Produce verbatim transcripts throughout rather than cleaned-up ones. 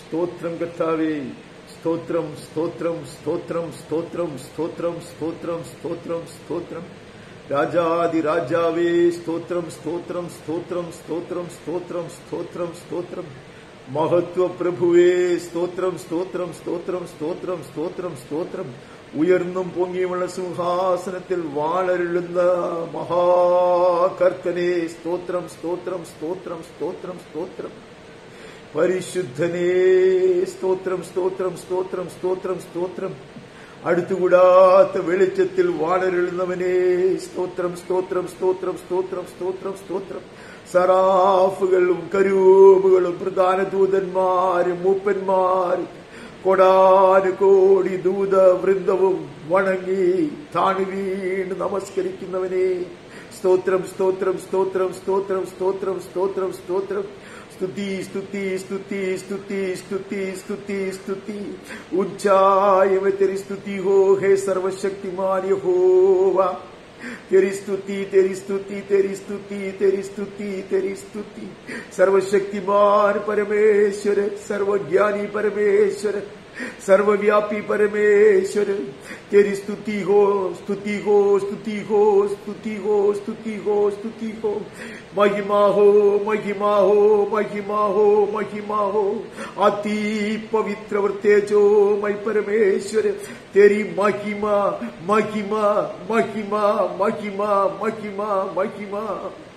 സ്തോത്രം കർത്താവേ, സ്തോത്രം സ്തോത്രം സ്തോത്രം സ്തോത്രം സ്തോത്രം സ്തോത്രം സ്തോത്രം സ്തോത്രം. രാജാതി രാജാവേ സ്തോത്രം സ്തോത്രം സ്തോത്രം സ്തോത്രം സ്തോത്രം സ്തോത്രം സ്തോത്രം. മഹത്വ പ്രഭുവേ സ്തോത്രം സ്തോത്രം സ്തോത്രം സ്തോത്രം സ്തോത്രം സ്തോത്രം. ഉയർന്നും പൊങ്ങിയുമുള്ള സിംഹാസനത്തിൽ വാളരുളുന്ന മഹാകർത്തനെ സ്തോത്രം സ്തോത്രം സ്തോത്രം സ്തോത്രം സ്തോത്രം. പരിശുദ്ധനേ സ്തോത്രം സ്തോത്രം സ്തോത്രം സ്തോത്രം സ്തോത്രം. അടുത്തുകൂടാത്ത വെളിച്ചത്തിൽ വാളരുളുന്നവനേ സ്തോത്രം സ്തോത്രം സ്തോത്രം സ്തോത്രം സ്തോത്രം സ്തോത്രം. സറാഫുകളും കരൂപുകളും പ്രധാന ദൂതന്മാരും മൂപ്പന്മാരും കോടാനുകോടി ദൂത വൃന്ദവും വണങ്ങി താണു വീണ് നമസ്കരിക്കുന്നവനെ സ്തോത്രം സ്തോത്രം സ്തോത്രം സ്തോത്രം സ്തോത്രം സ്തോത്രം സ്തോത്രം. സ്തുതി സ്തുതി സ്തുതി സ്തുതി സ്തുതി സ്തുതി സ്തുതി. ऊंचाई में तेरी स्तुति हो हे सर्वशक्तिमान यहोवा. तेरी स्तुति तेरी स्तुति तेरी स्तुति तेरी स्तुति तेरी स्तुति. सर्वशक्तिमान परमेश्वर, सर्वज्ञानी परमेश्वर, सर्वव्यापी परमेश्वर, तेरी स्तुति हो स्तुति हो स्तुति हो स्तुति हो स्तुति हो स्तुति हो. महिमा हो महिमा हो महिमा हो महिमा हो. अति पवित्र और तेजोमय परमेश्वर, तेरी महिमा महिमा महिमा महिमा महिमा महिमा.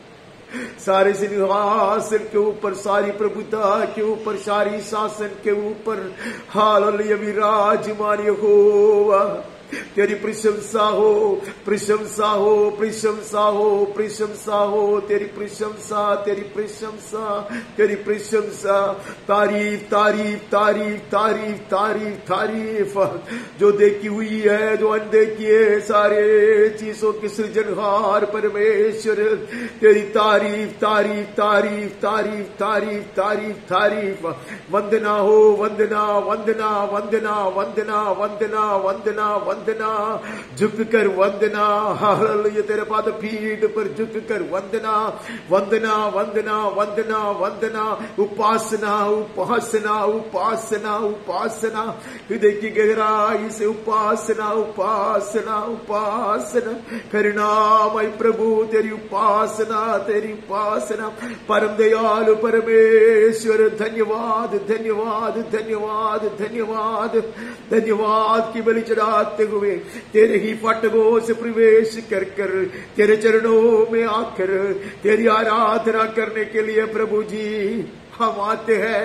सारे सिंहासन के ऊपर, सारी प्रभुता के ऊपर, सारी शासन के ऊपर हालेलुया विराजमान यहोवा. तेरी प्रशंसा हो प्रशंसा हो प्रशंसा हो प्रशंसा हो. तेरी प्रशंसा तेरी प्रशंसा तेरी प्रशंसा. तारीफ तारीफ तारीफ तारीफ तारीफ तारीफ. जो देखी हुई है, जो अनदेखी है, सारे चीजों के सृजनहार परमेश्वर, तेरी तारीफ तारीफ तारीफ तारीफ तारीफ तारीफ तारीफ. वंदना हो वंदना वंदना वंदना वंदना वंदना वंदना वंदना. झुक कर वंदना. हालेलुया. तेरे पाद पीठ पर झुक कर वंदना वंदना वंदना वंदना वंदना. उपासना उपासना उपासना उपासना. हृदय की गहराई से उपासना उपासना उपासना. करुणामय प्रभु तेरी उपासना तेरी उपासना. परम दयालु परमेश्वर, धन्यवाद धन्यवाद धन्यवाद धन्यवाद धन्यवाद की बलि चढ़ाते हुए तेरे ही फाटकों से प्रवेश कर कर तेरे चरणों में आकर तेरी आराधना करने के लिए प्रभु जी हम आते हैं.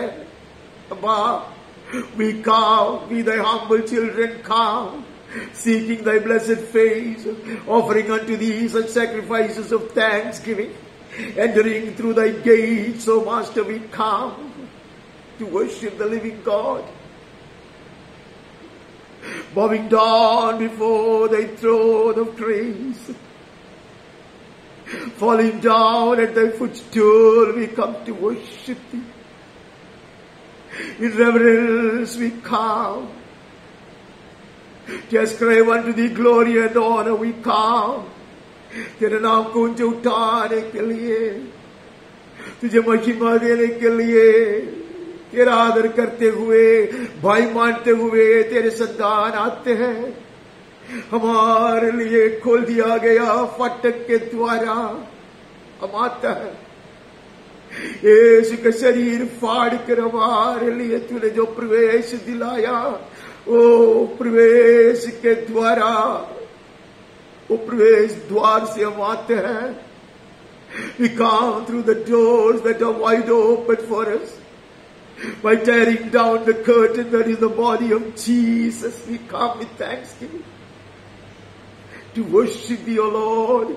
We come, we thy humble children come, seeking thy blessed face, offering unto thee such sacrifices of thanksgiving, entering through thy gates, O Master, we come to worship the living God. Bowing down before thy throne of grace, falling down at thy footstool, we come to worship thee. In reverence we come to ascribe unto thee glory and honor. We come तेरे नाम को ऊंचे उठाने के लिए, तुझे महिमा देने के लिए, तेरा आदर करते हुए, भाई मानते हुए तेरे संतान आते हैं. हमारे लिए खोल दिया गया फाटक के द्वारा हम आता है. यीशु का शरीर फाड़ कर हमारे लिए तूने जो प्रवेश दिलाया, वो प्रवेश के द्वारा, वो प्रवेश द्वार से हम आते हैं. We come through the doors that are wide open for us. By tearing down the curtain that is the body of Jesus, we come with thanksgiving to worship thee, O Lord.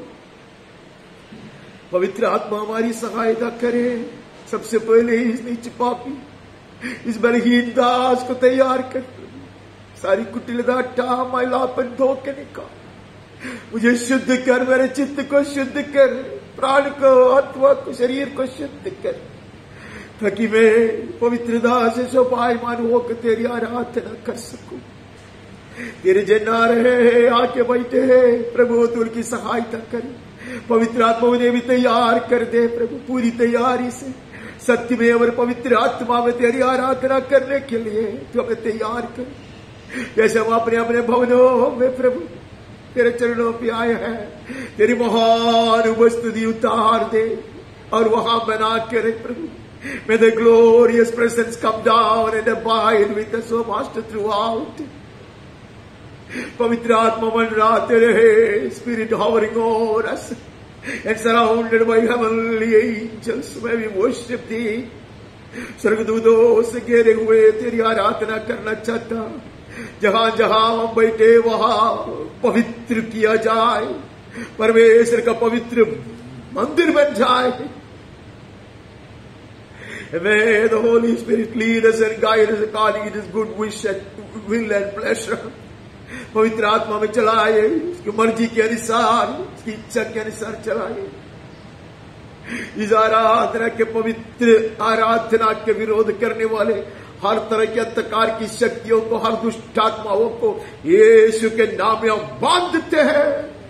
पवित्र आत्मा हमारी सहायता करे. सबसे पहले इस नीच पापी, इस बलहीन दास को तैयार कर. सारी कुटिलता हटा, मैलापन धो के निकाल. मुझे शुद्ध कर, मेरे चित्त को शुद्ध कर, प्राण को, आत्मा को, शरीर को शुद्ध कर, ताकि मैं पवित्रता से शोभायमान होकर तेरी आराधना कर सकूं. तेरे जन आ रहे हैं, आके बैठे हैं प्रभु, तू उनकी सहायता कर. पवित्र आत्मा उन्हें भी तैयार कर दे प्रभु, पूरी तैयारी से सत्य में और पवित्र आत्मा में तेरी आराधना करने के लिए तू हमें तैयार कर। जैसे हम अपने अपने भवनों में प्रभु तेरे चरणों पे आए हैं, तेरी महान उपस्थिति उतार दे और वहां बना के रख प्रभु। May the glorious presence come down and abide with us, O Master, throughout. पवित्र आत्मा मंडराते रहे, Spirit hovering over us and surrounded by heavenly angels. May we worship thee. स्वर्गदूतों से घेरे हुए तेरी आराधना करना चाहता। जहां जहां हम बैठे वहां पवित्र किया जाए, परमेश्वर का पवित्र मंदिर बन जाए। May the Holy Spirit lead us and guide us according to His good wish and will and pleasure. पवित्र आत्मा में चलाए, उसकी मर्जी के अनुसार, उसकी इच्छा के अनुसार चलाए। इस आराधना के पवित्र आराधना के विरोध करने वाले हर तरह के अंधकार की शक्तियों को, हर दुष्ट आत्माओं को यीशु के नाम में हम बांधते हैं,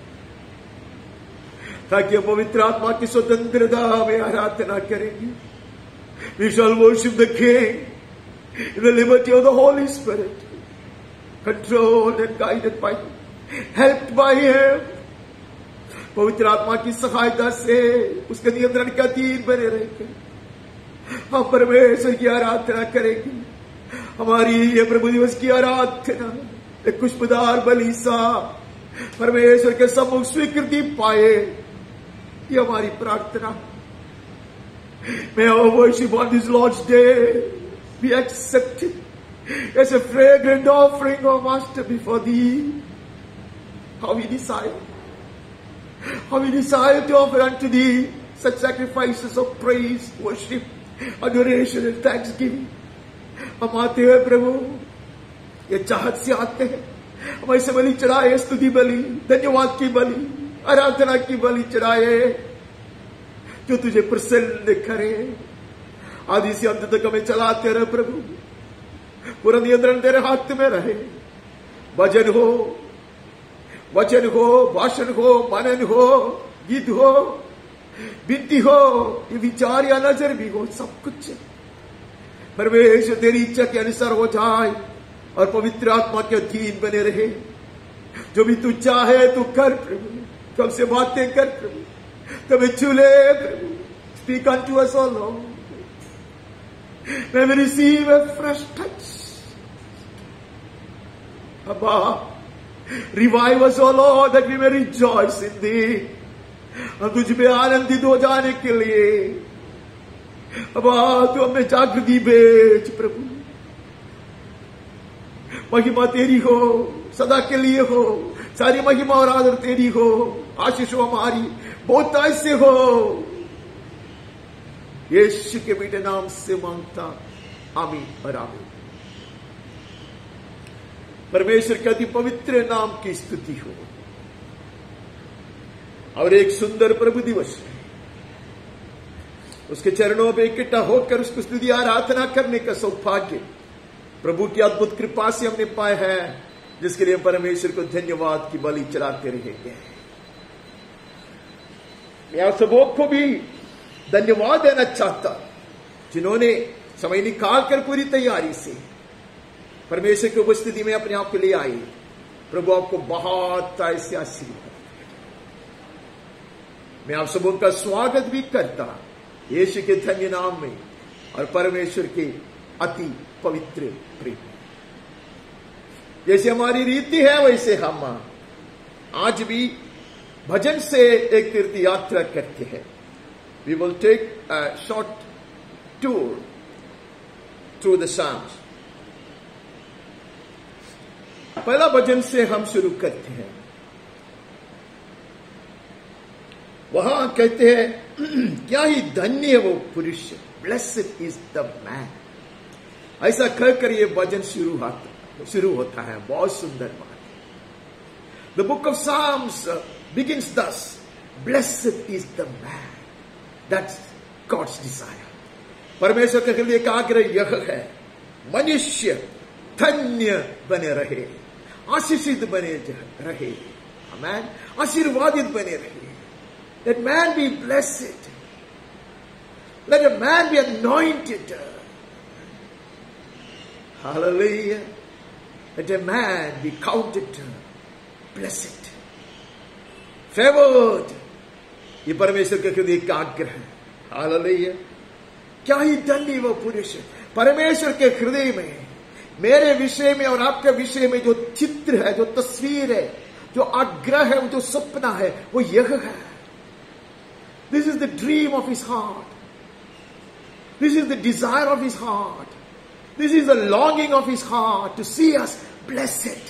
ताकि पवित्र आत्मा की स्वतंत्रता में आराधना करेंगे। We shall worship the King in the liberty of the Holy Spirit, controlled and guided by Him, helped by Him. पवित्र आत्मा की सहायता से उसके नियंत्रण के अधीन बने रहेंगे। हम परमेश्वर की आराधना करेंगे। हमारी ये प्रभु दिवस की आराधना एक खुशबूदार बलि सा परमेश्वर के सम्मुख स्वीकृति पाए, ये हमारी प्रार्थना। May our worship on this Lord's Day be accepted as a fragrant offering, O Master, before Thee. How we desire, how we desire to offer unto Thee such sacrifices of praise, worship, adoration and thanksgiving. हम आते हैं प्रभु, ये चाहत से आते हैं, हम ऐसे बलि चढ़ाए, स्तुति बलि, धन्यवाद की बलि, आराधना की बलि चढ़ाए जो तुझे प्रसन्न करे। आदि से अंत तक हमें चलाते रहे प्रभु, पूरा नियंत्रण तेरे हाथ में रहे। भजन हो, वचन हो, भाषण हो, मनन हो, गीत हो, विनती हो, ये विचार या नजर भी हो, सब कुछ परमेश्वर तेरी इच्छा के अनुसार हो जाए और पवित्र आत्मा के अधीन बने रहे। जो भी तू चाहे तू कर प्रभु, कब से बातें कर प्रभु, तब चूले प्रभु। Speak unto us, O Lord. May we receive a fresh touch. Abba, revive us, O Lord, that we may rejoice in Thee. हम तुझ में आनंदित हो जाने के लिए अबा तू हमें जागृति भेज प्रभु। महिमा तेरी हो, सदा के लिए हो, सारी महिमा और आदर तेरी हो, आशीष हो हमारी बहुत ऐसे हो। यीशु के बेटे नाम से मांगता, आमीन और आमीन। परमेश्वर के अति पवित्र नाम की स्तुति हो। और एक सुंदर प्रभु दिवस है, उसके चरणों पे इकट्ठा होकर उसको स्तुति आराधना करने का सौभाग्य प्रभु की अद्भुत कृपा से हमने पाया है, जिसके लिए परमेश्वर को धन्यवाद की बलि चढ़ाते रहेंगे। मैं आप सबों को भी धन्यवाद देना चाहता, जिन्होंने समय निकाल कर पूरी तैयारी से परमेश्वर की उपस्थिति में अपने आप को ले आए। प्रभु आपको बहुत ऐसे आशीर्वाद। मैं आप सबों का स्वागत भी करता यीशु के धन्य नाम में और परमेश्वर के अति पवित्र प्रेम। जैसे हमारी रीति है वैसे हम आज भी भजन से एक तीर्थ यात्रा करते हैं। We will take a short tour through the Psalms. पहला भजन से हम शुरू करते हैं। वहां कहते हैं, क्या ही धन्य है वो पुरुष, ब्लेस्ड इज द मैन। ऐसा कहकर ये भजन शुरू होता शुरू होता है। बहुत सुंदर बात है। The book of Psalms begins thus, blessed is the man. That's God's desire. परमेश्वर के लिए एक आग्रह यह है, मनुष्य धन्य बने रहे, आशीषित बने रहे, आमीन, आशीर्वादित बने रहे। That man be blessed. Let a man be anointed. Hallelujah. Let a man be counted blessed, favored. ये परमेश्वर के हृदय का आग्रह है. हालेलुया. क्या ही धन्य वो पुरुष है. परमेश्वर के हृदय में मेरे विषय में और आपके विषय में जो चित्र है, जो तस्वीर है, जो आग्रह है, जो सपना है, वो यह है. This is the dream of his heart. This is the desire of his heart. This is the longing of his heart to see us blessed.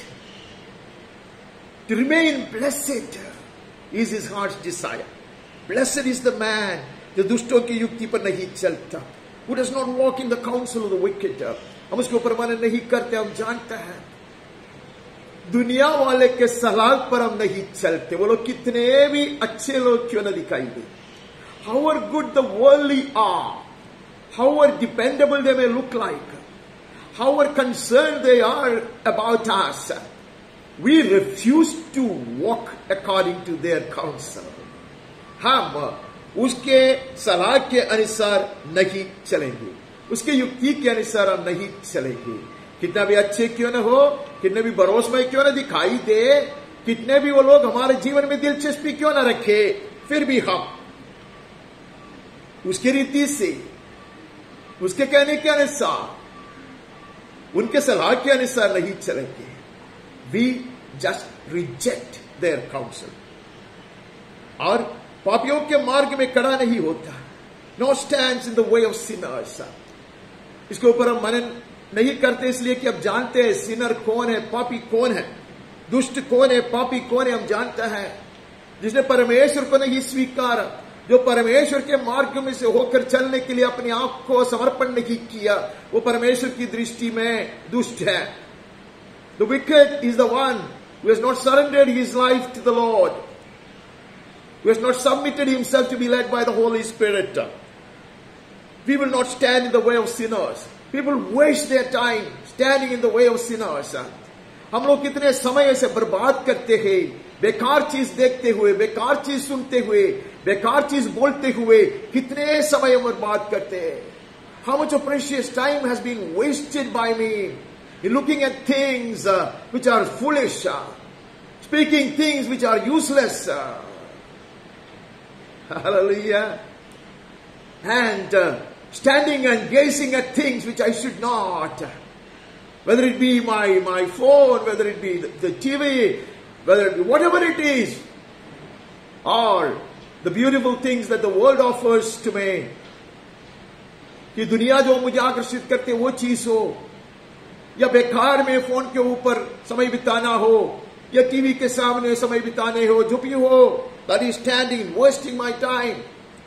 To remain blessed is his heart's desire. Blessed is the man जो दुष्टों की युक्ति पर नहीं चलता. Who does not walk in the counsel of the wicked. हम उसके ऊपर माने नहीं करते. हम जानते हैं दुनिया वाले के सलाह पर हम नहीं चलते. वो लोग कितने भी अच्छे लोग क्यों न दिखाई दे. However good the worldly are, however dependable they may look like, however concerned they are about us, we refuse to walk according to their counsel. हम उसके सलाह के अनुसार नहीं चलेंगे. उसके युक्ति के अनुसार हम नहीं चलेंगे. कितना भी अच्छे क्यों न हो, कितने भी भरोसेमय क्यों न दिखाई दे, कितने भी वो लोग हमारे जीवन में दिलचस्पी क्यों न रखे, फिर भी हम उसके रीति से, उसके कहने के अनुसार, उनके सलाह के अनुसार नहीं चलेंगे. We just reject their counsel. और पापियों के मार्ग में खड़ा नहीं होता. No stands in the way of sinners. इसके ऊपर हम मनन नहीं करते इसलिए कि अब जानते हैं सिनर कौन है, पापी कौन है, दुष्ट कौन है, पापी कौन है. हम जानते हैं जिसने परमेश्वर को नहीं स्वीकारा, जो परमेश्वर के मार्ग में से होकर चलने के लिए अपने आप को समर्पण नहीं किया, वो परमेश्वर की दृष्टि में दुष्ट है. The wicked is the one who has not surrendered his life to the Lord, who has not submitted himself to be led by the Holy Spirit. We will not stand in the way of sinners. People waste their time standing in the way of sinners. हम लोग कितने समय ऐसे बर्बाद करते हैं, बेकार चीज देखते हुए, बेकार चीज सुनते हुए, बेकार चीज बोलते हुए कितने समय बर्बाद करते हैं. How much of precious time has been wasted by me in looking at things uh, which are foolish, uh, speaking things which are useless. Uh, hallelujah. And uh, standing and gazing at things which I should not. Whether it be my, my phone, whether it be the, the T V, whether it be whatever it is, or the beautiful things that the world offers to me. कि दुनिया जो मुझे आकर्षित करते वो चीज हो, या बेकार में फोन के ऊपर समय बिताना हो, या टीवी के सामने समय बिताने हो, जो भी हो, that is standing, wasting my time.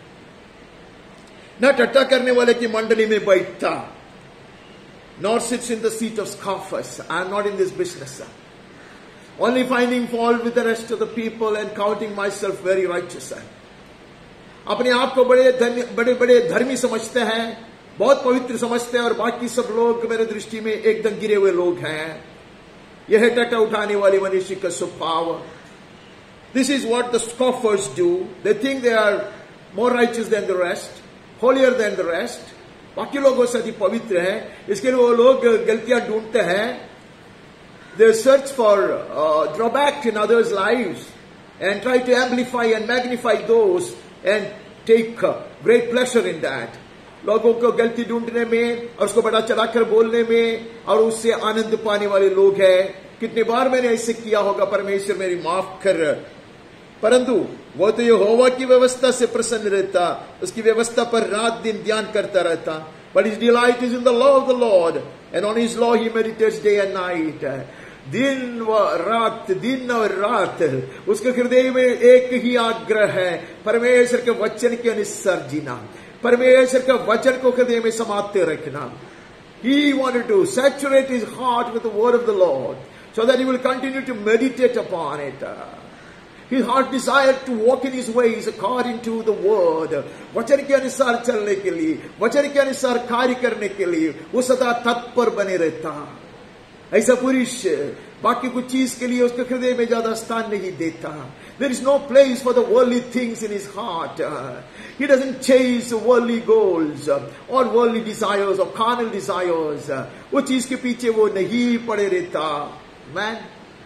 न टट्टा करने वाले की मंडली में बैठता, nor sits in the seat of scoffers. I am not in this business. Only finding fault with the rest of the people and counting myself very righteous. अपने आप को बड़े धन्य, बड़े बड़े धर्मी समझते हैं, बहुत पवित्र समझते हैं, और बाकी सब लोग मेरे दृष्टि में एकदम गिरे हुए लोग हैं. यह टट्टा उठाने वाले मनुष्य का स्वभाव. This is what the scoffers do. They think they are more righteous than the rest, holier than the rest. बाकी लोगों से अधिक पवित्र हैं, इसके लिए वो लोग गलतियां ढूंढते हैं. They search for uh, drawback in others' lives and try to amplify and magnify those and take uh, great pleasure in that. लोगों को गलती ढूंढने में और उसको बड़ा चढ़ाकर बोलने में और उससे आनंद पाने वाले लोग हैं. कितने बार मैंने ऐसे किया होगा, परमेश्वर मेरी माफ कर. परंतु वो तो यहोवा की व्यवस्था से प्रसन्न रहता, उसकी व्यवस्था पर रात दिन ध्यान करता रहता. But his delight is in the law of the Lord, and on his law he meditates day and night. दिन व रात, दिन और रात उसके हृदय में एक ही आग्रह है, परमेश्वर के वचन के अनुसार जीना, परमेश्वर के वचन को हृदय में समाते रखना. He wanted to saturate his heart with the word of the Lord, so that he will continue to meditate upon it. His heart desired to walk in his ways according to the word. वचन के अनुसार चलने के लिए, वचन के अनुसार कार्य करने के लिए वो सदा तत्पर बने रहता. ऐसा पुरुष बाकी कुछ चीज के लिए उसके हृदय में ज्यादा स्थान नहीं देता. There is no place for the worldly things in his heart. He doesn't chase worldly goals or worldly desires or carnal desires. वो चीज के पीछे वो नहीं पड़े रहता. Man,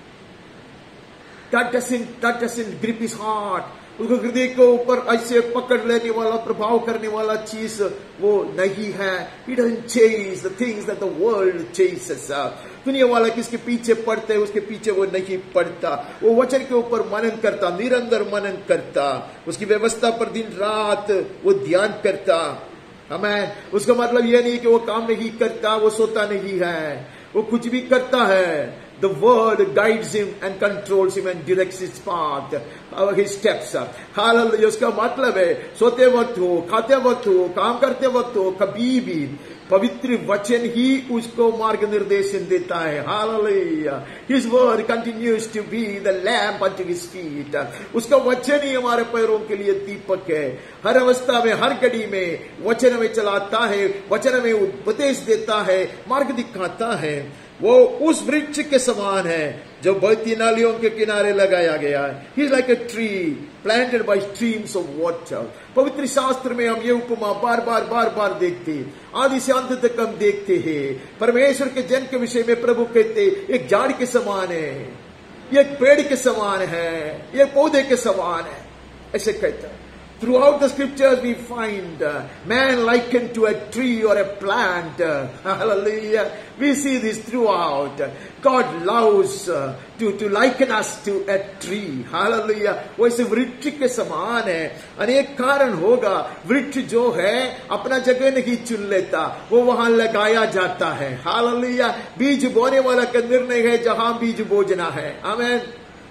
that doesn't that doesn't grip his heart. उसको हृदय के ऊपर ऐसे पकड़ लेने वाला, प्रभाव करने वाला चीज वो नहीं है. He doesn't chase the things that the world chases. दुनिया वाला किसके पीछे पड़ते है, उसके पीछे वो नहीं पड़ता. वो वचन के ऊपर मनन करता, निरंतर मनन करता, उसकी व्यवस्था पर दिन रात वो ध्यान करता. आमेन. उसका मतलब ये नहीं कि वो काम नहीं करता, वो सोता नहीं है, वो कुछ भी करता है. The word guides him and controls him and directs his path, uh, his steps. Hallelujah. उसका मतलब है सोते वक्त हो, खाते वक्त हो, काम करते वक्त हो, कभी भी पवित्र वचन ही उसको मार्ग निर्देशन देता है. Hallelujah. His word continues to be the lamp unto his feet. उसका वचन ही हमारे पैरों के लिए दीपक है. हर अवस्था में, हर घड़ी में वचन में चलाता है, वचन में उपदेश देता है, मार्ग दिखाता है. वो उस वृक्ष के समान है जो बहती नालियों के किनारे लगाया गया है. He is like a tree planted by streams of water. पवित्र शास्त्र में हम ये उपमा बार बार बार बार देखते हैं, आदि से अंत तक हम देखते हैं. परमेश्वर के जन के विषय में प्रभु कहते एक झाड़ के समान है, ये एक पेड़ के समान है, ये पौधे के समान है, ऐसे कहता है. Throughout the scriptures we find uh, man likened to a tree or a plant. Uh, hallelujah. We see this throughout. God loves uh, to, to liken us to a tree. Hallelujah. वो इस वृक्ष के समान है. अनेक कारण होगा. वृक्ष जो है अपना जगह नहीं चुन लेता, वो वहां लगाया जाता है. Hallelujah. बीज बोने वाला का निर्णय है जहां बीज बोजना है. आमेन.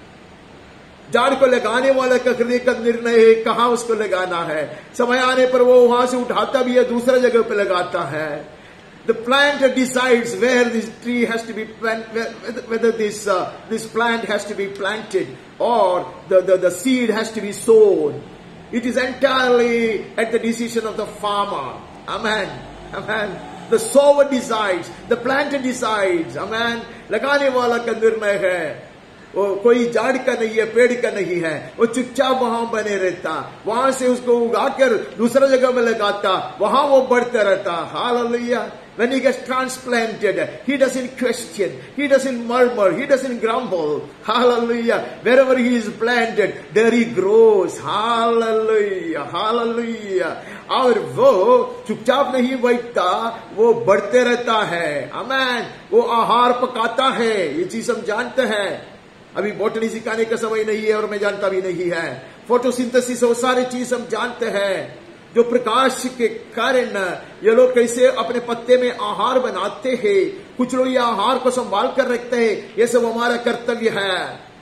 झाड़ को लगाने वाला का हृदय का निर्णय है कहां उसको लगाना है. समय आने पर वो वहां से उठाता भी है, दूसरा जगह पे लगाता है. The planter decides where this tree has to be planted, whether this uh, this plant has to be planted or the, the the seed has to be sown. It is entirely at the decision of the farmer. Amen. Amen. The sower decides, the planter decides. Amen. लगाने वाला का निर्णय है. वो कोई झाड़ का नहीं है, पेड़ का नहीं है, वो चुपचाप वहां बने रहता, वहां से उसको उगाकर दूसरा जगह में लगाता, वहां वो बढ़ता रहता. Hallelujah. When he gets transplanted, he doesn't question, he doesn't murmur, he doesn't grumble. Hallelujah. Wherever he is planted, there he grows. Hallelujah. Hallelujah. और वो चुपचाप नहीं बैठता, वो बढ़ते रहता है. आमेन. वो आहार पकाता है, ये चीज हम जानते हैं. अभी बॉटनी सिखाने का समय नहीं है और मैं जानता भी नहीं है. फोटोसिंथेसिस वो सारी चीज हम जानते हैं, जो प्रकाश के कारण ये लोग कैसे अपने पत्ते में आहार बनाते हैं. कुछ लोग ये आहार को संभाल कर रखते हैं. ये सब हमारा कर्तव्य है.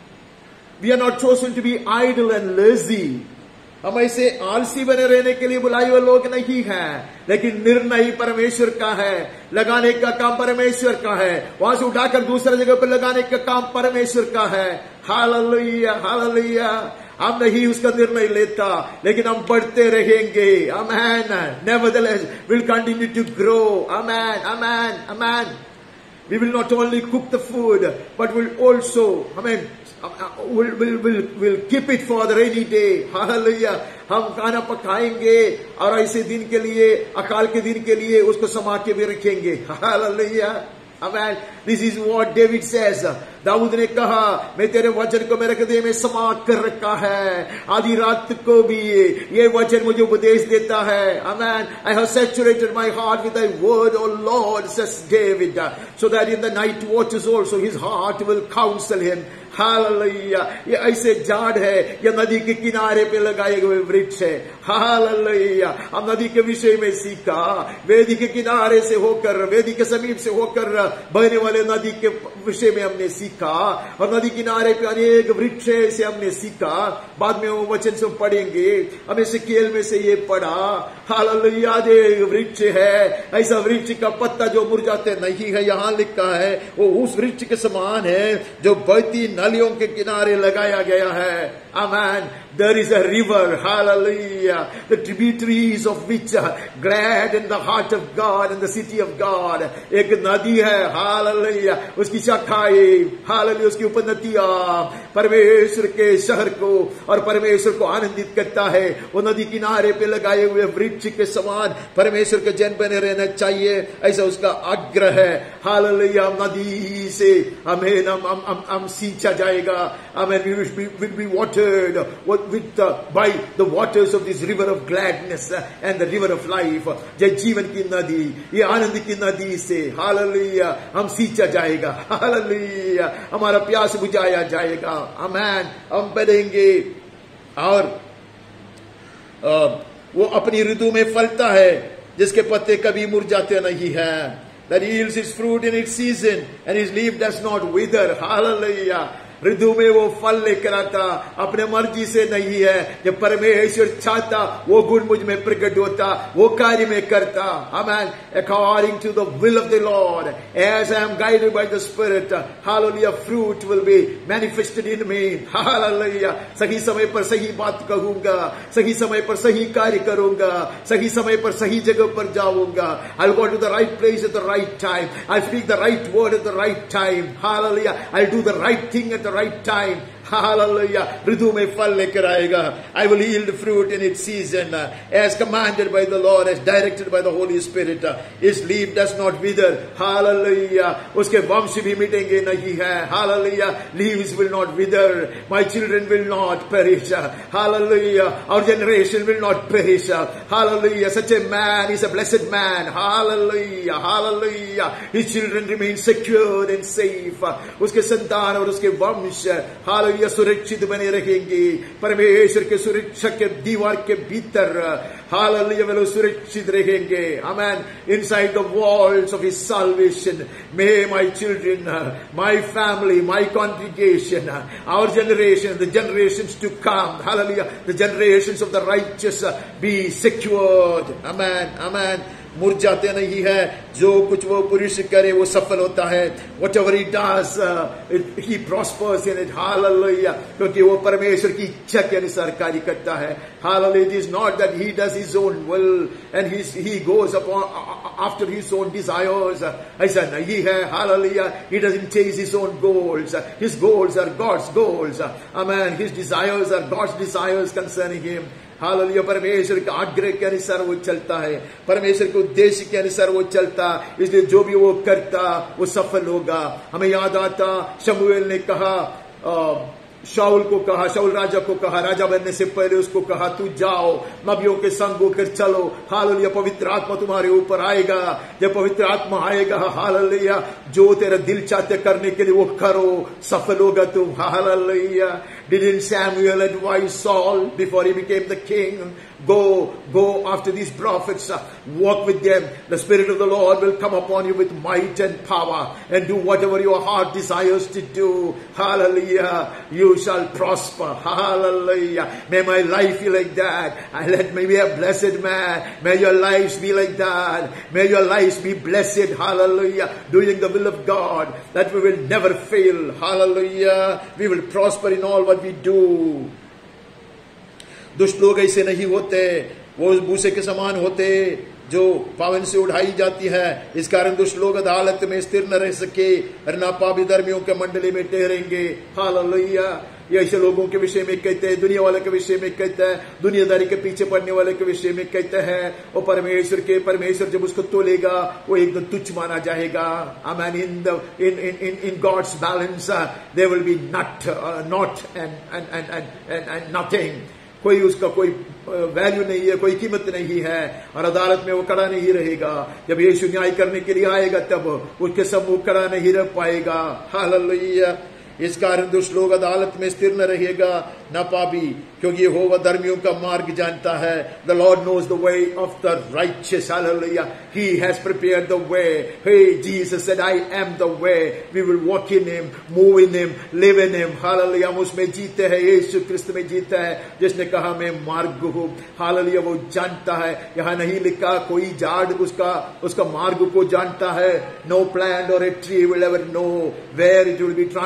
We are not chosen to be idle and lazy. हम ऐसे आलसी बने रहने के लिए बुलाए हुए लोग नहीं हैं, लेकिन निर्णय परमेश्वर का है. लगाने का काम परमेश्वर का है, वहां से उठाकर दूसरी जगह पर लगाने का काम परमेश्वर का है. हालेलुया. हालेलुया. हम नहीं उसका निर्णय लेता, लेकिन हम बढ़ते रहेंगे. Amen. Nevertheless will continue to grow. Amen. Amen. Amen. We will not only cook the food, but we'll also, I mean, we'll, we'll, we'll, we'll keep it for the rainy day. Hallelujah. हम खाना पकाएंगे और ऐसे दिन के लिए, अकाल के दिन के लिए उसको समा के भी रखेंगे. Hallelujah. Amen. This is what David says. Dawood ने कहा, मैं तेरे वचन को मेरे हृदय में समा कर रखा है. आधी रात को भी ये वचन मुझे उपदेश देता है. Amen. I have saturated my heart with thy word, O Lord, says David, so that in the night watches also his heart will counsel him. Hallelujah. ये ऐसे झाड़ है, ये नदी के किनारे पे लगाए हुए वृक्ष है. हालेलुया. हम नदी के विषय में सीखा, वेदी के किनारे से होकर, वेदी के समीप से होकर बहने वाले नदी के विषय में हमने सीखा, और नदी किनारे पे अनेक वृक्ष है, इसे हमने सीखा. बाद में वो वचन से पढ़ेंगे. हमें सिकेल में से ये पढ़ा. हालेलुया. ये वृक्ष है, ऐसा वृक्ष का पत्ता जो मुरझाते नहीं है, यहां लिखा है वो उस वृक्ष के समान है जो बहती नालियों के किनारे लगाया गया है. Amen. There is a river, hallelujah, the tributaries of which are glad in the heart of God and the city of God. एक नदी है, hallelujah, उसकी शाखाएं, hallelujah, उसकी उपनदियां परमेश्वर के शहर को और परमेश्वर को आनंदित करता है। वो नदी किनारे पे लगाए हुए वृक्ष के समान परमेश्वर के जन बने रहना चाहिए, ऐसा उसका आग्रह है। हालेलुया, नदी से हमें हम हम हम, हम सींचा जाएगा, हमें will be watered with the, by the waters of this river of gladness and the river of life. जय जीवन की नदी, ये आनंद की नदी से हालेलुया हम सींचा जाएगा, हालेलुया हमारा प्यास बुझाया जाएगा। आमीन। हम पढ़ेंगे और आ, वो अपनी ऋतु में फलता है, जिसके पत्ते कभी मुरझाते नहीं है। That yields its fruit in its season and his leaf does not wither. Hallelujah. ऋतु में वो फल लेकर आता, अपने मर्जी से नहीं है। जब परमेश्वर चाहता वो गुण मुझ में प्रकट होता, वो कार्य में करता। Amen. According to the will of the Lord, as I am guided by the Spirit, hallelujah, fruit will be manifested in me. Hallelujah. सही समय पर सही बात कहूंगा, सही समय पर सही कार्य करूंगा, सही समय पर सही जगह पर जाऊंगा। I'll go to the right place at the right time. I'll speak the right word at the right time. Hallelujah. I'll do the right thing at the right time. Hallelujah. ऋतु में फल लेकर आएगा. I will yield fruit in its season, uh, as commanded by the Lord, as directed by the Holy Spirit. Uh, His leaf does not wither. Hallelujah. उसके वंश भी मिटेंगे नहीं है. Hallelujah. Leaves will not wither. My children will not perish. Hallelujah. Our generation will not perish. Hallelujah. Such a man is a blessed man. Hallelujah. Hallelujah. His children remain secure and safe. उसके संतान और उसके वंश Hallelujah सुरक्षित बने रहेंगे परमेश्वर के सुरक्षा के दीवार के भीतर। हालेलुया वे लोग सुरक्षित रहेंगे। आमेन। Inside the walls of his salvation, may my children, my family, my congregation, our generation, the generations to come, hallelujah, the generations of the righteous be secured. Amen. Amen. मुरझाते नहीं है। जो कुछ वो पुरुष करे वो सफल होता है। Whatever he does, uh, it, he prospers in it. Hallelujah. क्योंकि वो परमेश्वर की इच्छा के अनुसार कार्य करता है। Hallelujah. It is not that he does his own will and he he goes upon after his own desires. ऐसा नहीं है। Hallelujah. He doesn't chase his own goals. His goals are God's goals. Amen. His desires are God's desires concerning him. Hallelujah. परमेश्वर के आग्रह के अनुसार वो चलता है, परमेश्वर के उद्देश्य के अनुसार वो चलता, इसलिए जो भी वो करता वो सफल होगा। हमें याद आता शमूएल ने कहा, शाऊल को कहा, शाऊल राजा को कहा, राजा बनने से पहले उसको कहा तू जाओ नबियों के संग होकर चलो। हालेलुया। पवित्र आत्मा तुम्हारे ऊपर आएगा। जब पवित्र आत्मा आएगा, हालेलुया, जो तेरा दिल चाहते करने के लिए वो करो, सफल होगा तुम। Hallelujah. Didn't Samuel advise Saul before he became the king? Go, go after these prophets, uh, walk with them. The Spirit of the Lord will come upon you with might and power and do whatever your heart desires to do. Hallelujah. You shall prosper. Hallelujah. May my life be like that. And let me be a blessed man. May your lives be like that. May your lives be blessed. Hallelujah. Doing the will of God, that we will never fail. Hallelujah. We will prosper in all what we do. दुष्ट लोग ऐसे नहीं होते, वो भूसे के समान होते जो पावन से उड़ाई जाती है। इस कारण दुष्ट लोग अदालत में स्थिर न रह सके और ना पापी धर्मियों के मंडली में ठहरेंगे। हालेलुया। ये ऐसे लोगों के विषय में कहते हैं, दुनिया वाले के विषय में कहता है, दुनियादारी के पीछे पड़ने वाले के विषय में कहता है। वो परमेश्वर के परमेश्वर जब उसको तोलेगा वो एकदम तुच्छ माना जाएगा। आमीन। In the in in in God's balance there will be not not and and and and nothing. कोई उसका कोई वैल्यू नहीं है, कोई कीमत नहीं है, और अदालत में वो खड़ा नहीं रहेगा। जब यीशु न्याय करने के लिए आएगा तब उसके सम्मुख खड़ा नहीं रह पाएगा। हालेलुया। इस कारण दुष्ट लोग अदालत में स्थिर न रहेगा, न पापी, क्योंकि यहोवा धर्मियों का मार्ग जानता है। The Lord knows the way of the righteous. Hallelujah. He has prepared the way. Hey, Jesus said, I am the way. We will walk in Him, move in Him, live in Him. Hallelujah. हम उसमें जीते हैं, यीशु क्रिस्त में जीता है, जिसने कहा मैं मार्ग हूँ। हालेलुया। वो जानता है। यहाँ नहीं लिखा कोई झाड़ उसका उसका मार्ग को जानता है। No plant or a tree will ever know where it will be transplanted.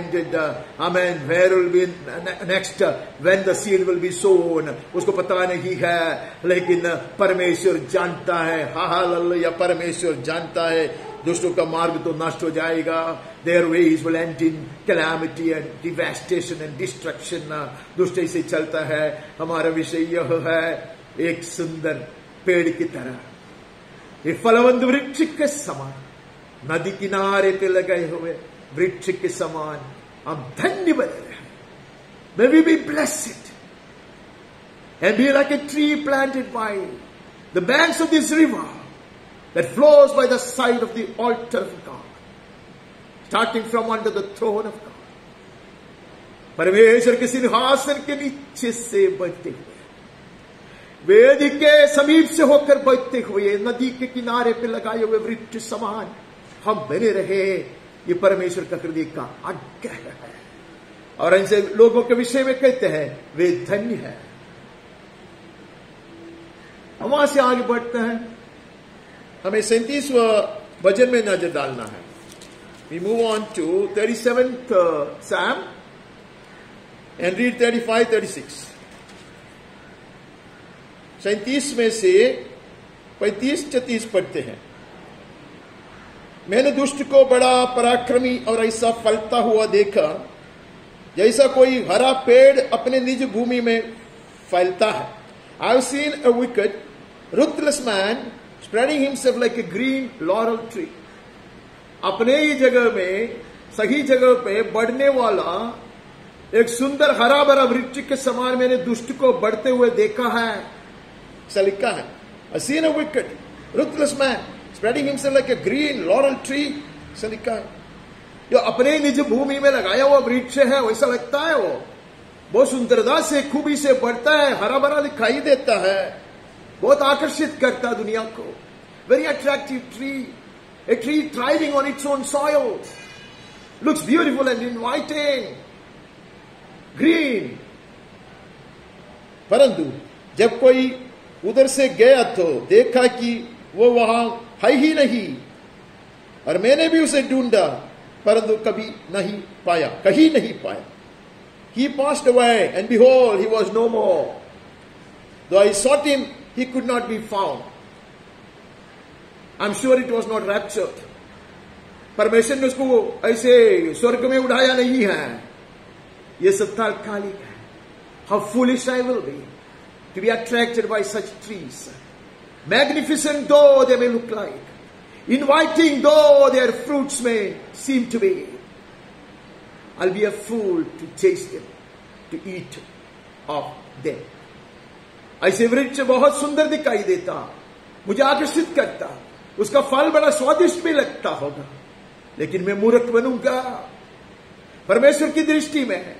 appointed. Uh, amen. Where will be next? Uh, when the seed will be sown? उसको पता नहीं है, लेकिन परमेश्वर जानता है. हालेलुया. परमेश्वर जानता है. दुष्टों का मार्ग तो नष्ट हो जाएगा. Their ways will end in calamity and devastation and destruction. दुष्ट ऐसे चलता है. हमारा विषय यह है, एक सुंदर पेड़ की तरह, एक फलवंत वृक्ष के समान, नदी किनारे पे लगे हुए वृक्ष के समान हम धन्य बने रहे. May we be blessed and be like a tree planted by the banks of this river that flows by the side of the altar of God, starting from under the throne of God. परमेश्वर के सिंहासन के नीचे से बहते हुए, वेदी के समीप से होकर बहते हुए, नदी के किनारे पे लगाए हुए वृक्ष समान हम बने रहे. ये परमेश्वर का हृदय का आज्ञा है. और ऐसे लोगों के विषय में कहते हैं वे धन्य है. हम वहां से आगे बढ़ते हैं. हमें सैंतीसवां भजन में नजर डालना है. We move on to thirty-seventh uh, Psalm and read thirty-five, thirty-six. सैंतीस में से पैंतीस छत्तीस पढ़ते हैं. मैंने दुष्ट को बड़ा पराक्रमी और ऐसा फलता हुआ देखा, जैसा कोई हरा पेड़ अपने निज भूमि में फैलता है. I have seen a wicked, ruthless man spreading himself like a green laurel tree. अपने ही जगह में, सही जगह पे बढ़ने वाला एक सुंदर हरा भरा वृक्ष के समान मैंने दुष्ट को बढ़ते हुए देखा है. ऐसा लिखा है. I seen a wicked, ruthless man spreading himself like a green laurel tree. ऐसा लिखा है. जो अपने निज भूमि में लगाया हुआ वृक्ष है, वैसा लगता है. वो बहुत सुंदरता से, खूबी से बढ़ता है, हरा भरा दिखाई देता है, बहुत आकर्षित करता है दुनिया को. Very attractive tree, a tree thriving on its own soil, looks beautiful and inviting, green. परंतु जब कोई उधर से गया तो देखा कि वो वहां है ही नहीं, और मैंने भी उसे ढूंढा परंतु कभी नहीं पाया, कहीं नहीं पाया. He passed away and behold, he was no more. Though I sought him, he could not be found. I'm sure it was not raptured. परमेश्वर ने उसको ऐसे स्वर्ग में उठाया नहीं है. ये सब तात्कालिक है. How foolish I will be to be attracted by such trees, magnificent though they may look like, inviting though their fruits may seem to be. I'll be a fool to chase them, to eat of them. ऐसे वृक्ष बहुत सुंदर दिखाई देता, मुझे आकर्षित करता, उसका फल बड़ा स्वादिष्ट भी लगता होगा, लेकिन मैं मूर्ख बनूंगा परमेश्वर की दृष्टि में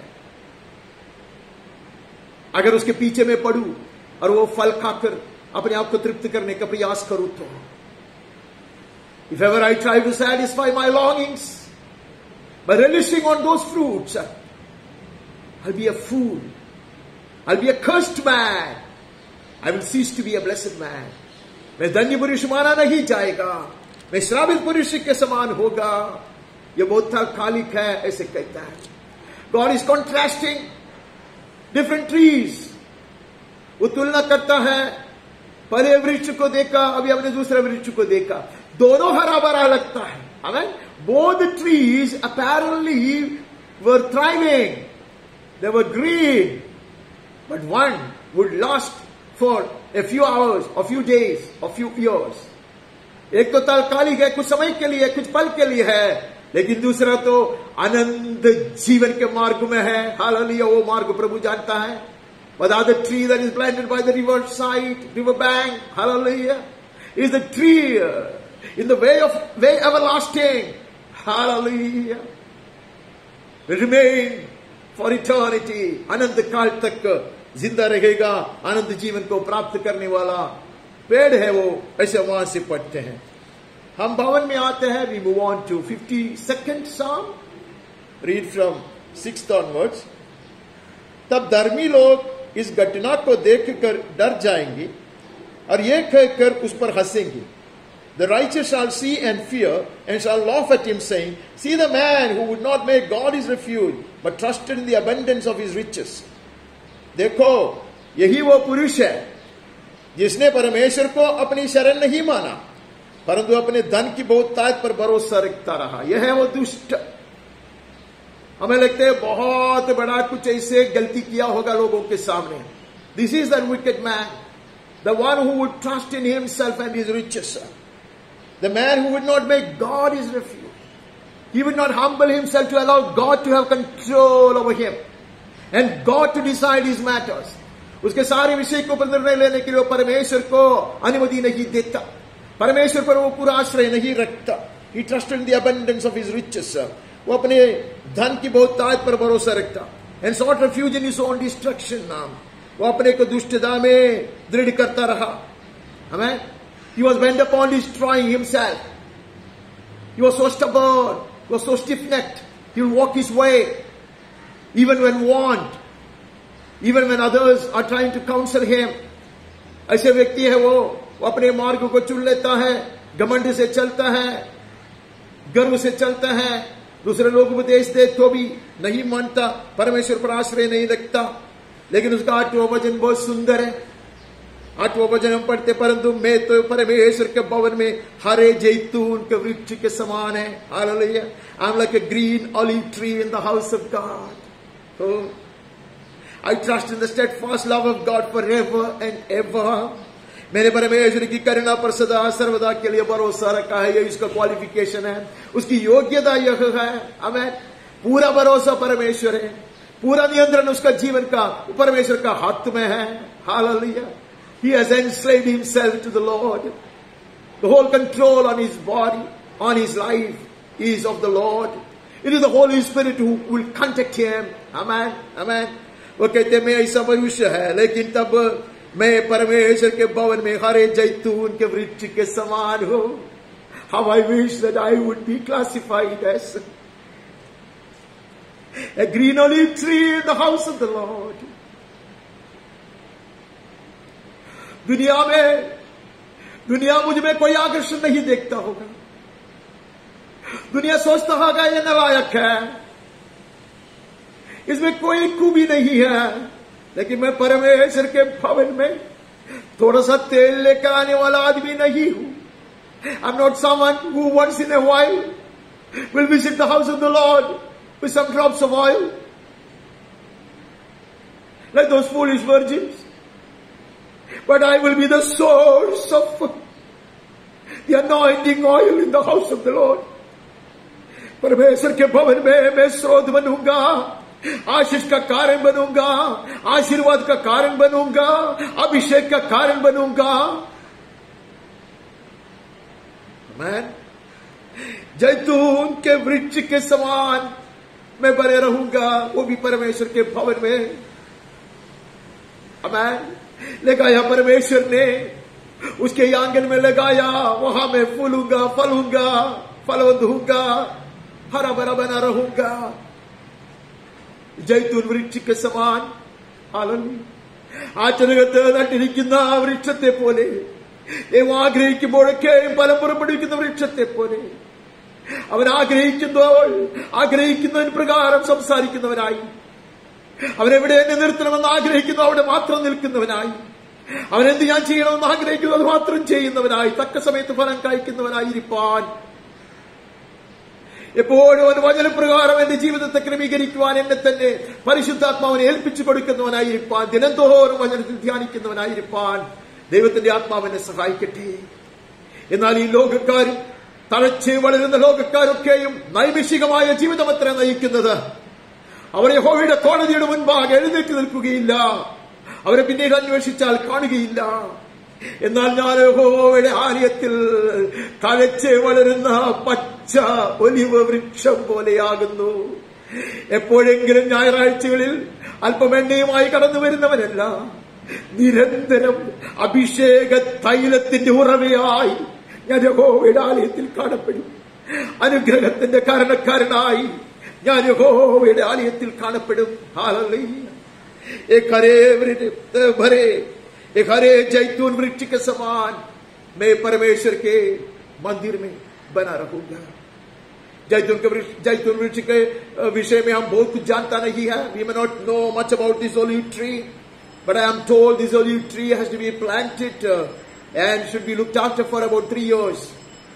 अगर उसके पीछे में पड़ूं और वो फल खाकर अपने आप को तृप्त करने का प्रयास करूं तो. If ever I try to satisfy my longings by relishing on those fruits, I'll be a fool. I'll be a cursed man. I will cease to be a blessed man. मैं धन्य पुरुष माना नहीं जाएगा, मैं श्रापित पुरुष के समान होगा. यह बहुत तात्कालिक है, ऐसे कहता है. God is contrasting different trees. वो तुलना करता है. पहले वृक्ष को देखा, अभी हमने दूसरे वृक्ष को देखा, दोनों हरा भरा लगता है. Amen. Both the trees apparently were thriving. They were green. But one would last for a few hours, a few days, a few years. एक तो तात्कालिक है, कुछ समय के लिए, कुछ पल के लिए है, लेकिन दूसरा तो अनंत जीवन के मार्ग में है. हालेलुया. वो मार्ग प्रभु जानता है. But the other tree that is planted by the river side, river bank, hallelujah, is the tree in the way of way everlasting. Hallelujah. Will remain for eternity. अनंत काल तक जिंदा रहेगा, अनंत जीवन को प्राप्त करने वाला पेड़ है वो. ऐसे वहां से पढ़ते हैं. हम भवन में आते हैं. We move on to fifty-second Psalm. Read from sixth onwards. तब धर्मी लोग इस घटना को देखकर डर जाएंगे और ये कहकर उस पर हंसेंगे. The righteous shall see and fear, and shall laugh at him, saying, See the man who would not make God his refuge, but trusted in the abundance of his riches. देखो, यही वो पुरुष है जिसने परमेश्वर को अपनी शरण नहीं माना, परंतु अपने धन की बहुतायत पर भरोसा रखता रहा. यह है वो दुष्ट. हमें लगता है बहुत बड़ा कुछ ऐसे गलती किया होगा लोगों के सामने. This is the wicked man, the one who would trust in himself and his riches. The man who would not make God his refuge. He would not humble himself to allow God to have control over him and God to decide his matters. उसके सारे विषय को पर निर्णय लेने के लिए परमेश्वर को अनुमति नहीं देता. परमेश्वर पर वो पूरा आश्रय नहीं रखता. He trusted in the abundance of his riches. वो अपने धन की बहुतायत पर भरोसा रखता. And sought refuge in his own destruction. वो अपने को दुष्टता में दृढ़ करता रहा. Amen. He was bent upon destroying himself. He was so stubborn. He was so stiff-necked. He will walk his way, even when warned, even when others are trying to counsel him. ऐसे व्यक्ति है वो वो अपने मार्ग को चुन लेता है, घमंड से चलता है, गर्व से चलता है, दूसरे लोग उपदेश दे तो भी नहीं मानता, परमेश्वर पर आश्रय नहीं रखता. लेकिन उसका आठवां वचन बहुत सुंदर है. आठवां वचन हम पढ़ते, परंतु मैं तो परमेश्वर के भवन में हरे जैतून के वृक्ष के समान है. Hallelujah. I am like a green olive tree in the house of God. Oh, I trust in the steadfast love of God forever and ever. मैंने परमेश्वर की करुणा पर सदा सर्वदा के लिए भरोसा रखा है. ये इसका क्वालिफिकेशन है, उसकी योग्यता यह है. आमेन. पूरा भरोसा परमेश्वर है, पूरा नियंत्रण उसका जीवन का परमेश्वर का हाथ में है. Hallelujah. He has enslaved himself to the Lord. The whole control on his body, on his life is of the Lord. It is the Holy Spirit who will contact him. Amen. Amen. वो कहते मैं ऐसा मनुष्य है, लेकिन तब मैं परमेश्वर के भवन में हरे जैतून के वृक्ष के समान हूं. How I wish that I would be classified as a green olive tree in the house of the Lord. दुनिया में दुनिया मुझ में कोई आकर्षण नहीं देखता होगा. दुनिया सोचता होगा ये नालायक है, इसमें कोई खूबी नहीं है. लेकिन मैं परमेश्वर के भवन में थोड़ा सा तेल लेकर आने वाला आदमी नहीं हूं. I'm not someone who once in a while will visit the house of the Lord with some drops of oil, like those foolish virgins. But I will be the source of the anointing oil in the house of the Lord. परमेश्वर के भवन में मैं स्रोत बनूंगा, आशीष का कारण बनूंगा, आशीर्वाद का कारण बनूंगा, अभिषेक का कारण बनूंगा. आमीन. जैतून के वृक्ष के समान मैं बने रहूंगा, वो भी परमेश्वर के भवन में. आमीन. लगाया परमेश्वर ने, उसके आंगन में लगाया, वहां मैं फूलूंगा, फलूंगा, फलवंत होऊंगा, हरा भरा बना रहूंगा, जैतून वृक्ष के समान. हालेलुया. ആചരണകത്ത് നട്ടിരിക്കുന്ന വൃക്ഷത്തെ പോലെ, ദൈവം ആഗ്രഹിക്കുമ്പോഴൊക്കെയും ഫലം പുറപ്പെടുവിക്കുന്ന വൃക്ഷത്തെ പോലെ അവൻ ആഗ്രഹിക്കുമ്പോൾ ആഗ്രഹിക്കുന്നതിന് പ്രകാരം സംസാരിക്കുന്നവനായി, അവനെവിടെ എന്നെ നിർത്തണമെന്ന് ആഗ്രഹിക്കുന്നു അവിടെ മാത്രം നിൽക്കുന്നവനായി, അവനെന്ത് ഞാൻ ചെയ്യണമെന്ന് ആഗ്രഹിക്കുന്നു അത് മാത്രം ചെയ്യുന്നവനായി, തക്ക സമയത്ത് ഫലം കായ്ക്കുന്നവനായിരിക്കാൻ, എപ്പോഴും അവൻ വചനപ്രകാരം എന്റെ ജീവിതത്തെ ക്രമീകരിക്കുവാൻ എന്നെ തന്നെ പരിശുദ്ധാത്മാവിനെ ഏൽപ്പിച്ചു കൊടുക്കുന്നവനായിരിക്കാൻ, ദിനംതോറും വചനത്തിൽ ധ്യാനിക്കുന്നവനായിരിക്കാൻ ദൈവത്തിന്റെ ആത്മാവിനെ സഹായിക്കട്ടെ. എന്നാൽ ഈ ലോകക്കാരും തഴച്ച് വളരുന്ന ലോകക്കാരൊക്കെയും നൈമിഷികമായ ജീവിതമത്ര നയിക്കുന്നത്. അവർ യഹോവയുടെ കോടതിയുടെ മുൻപാകെ എഴുന്നേറ്റ് നിൽക്കുകയില്ല, അവരെ പിന്നീട് അന്വേഷിച്ചാൽ കാണുകയില്ല. എന്നാൽ ഞാൻ യഹോവയുടെ ആലയത്തിൽ തഴച്ച് വളരുന്ന പച്ച ഒലിവ് വൃക്ഷം പോലെയാകുന്നു. എപ്പോഴെങ്കിലും ഞായറാഴ്ചകളിൽ അല്പം എണ്ണയുമായി കടന്നു വരുന്നവനല്ല, നിരന്തരം അഭിഷേക തൈലത്തിന്റെ ഉറവയായി ഞാൻ യഹോവയുടെ ആലയത്തിൽ കാണപ്പെടും. അനുഗ്രഹത്തിന്റെ കാരണക്കാരനായി ഞാൻ യഹോവയുടെ ആലയത്തിൽ കാണപ്പെടും. हालेलुया. एक हरे भरे एक हरे जैतून वृक्ष के समान मैं परमेश्वर के मंदिर में बना रहूंगा। जैतून के वृक्ष जैतून वृक्ष के विषय में हम बहुत कुछ जानता नहीं है। We may not know much about this olive tree, but I am told this olive tree has to be planted and should be looked after for about three years.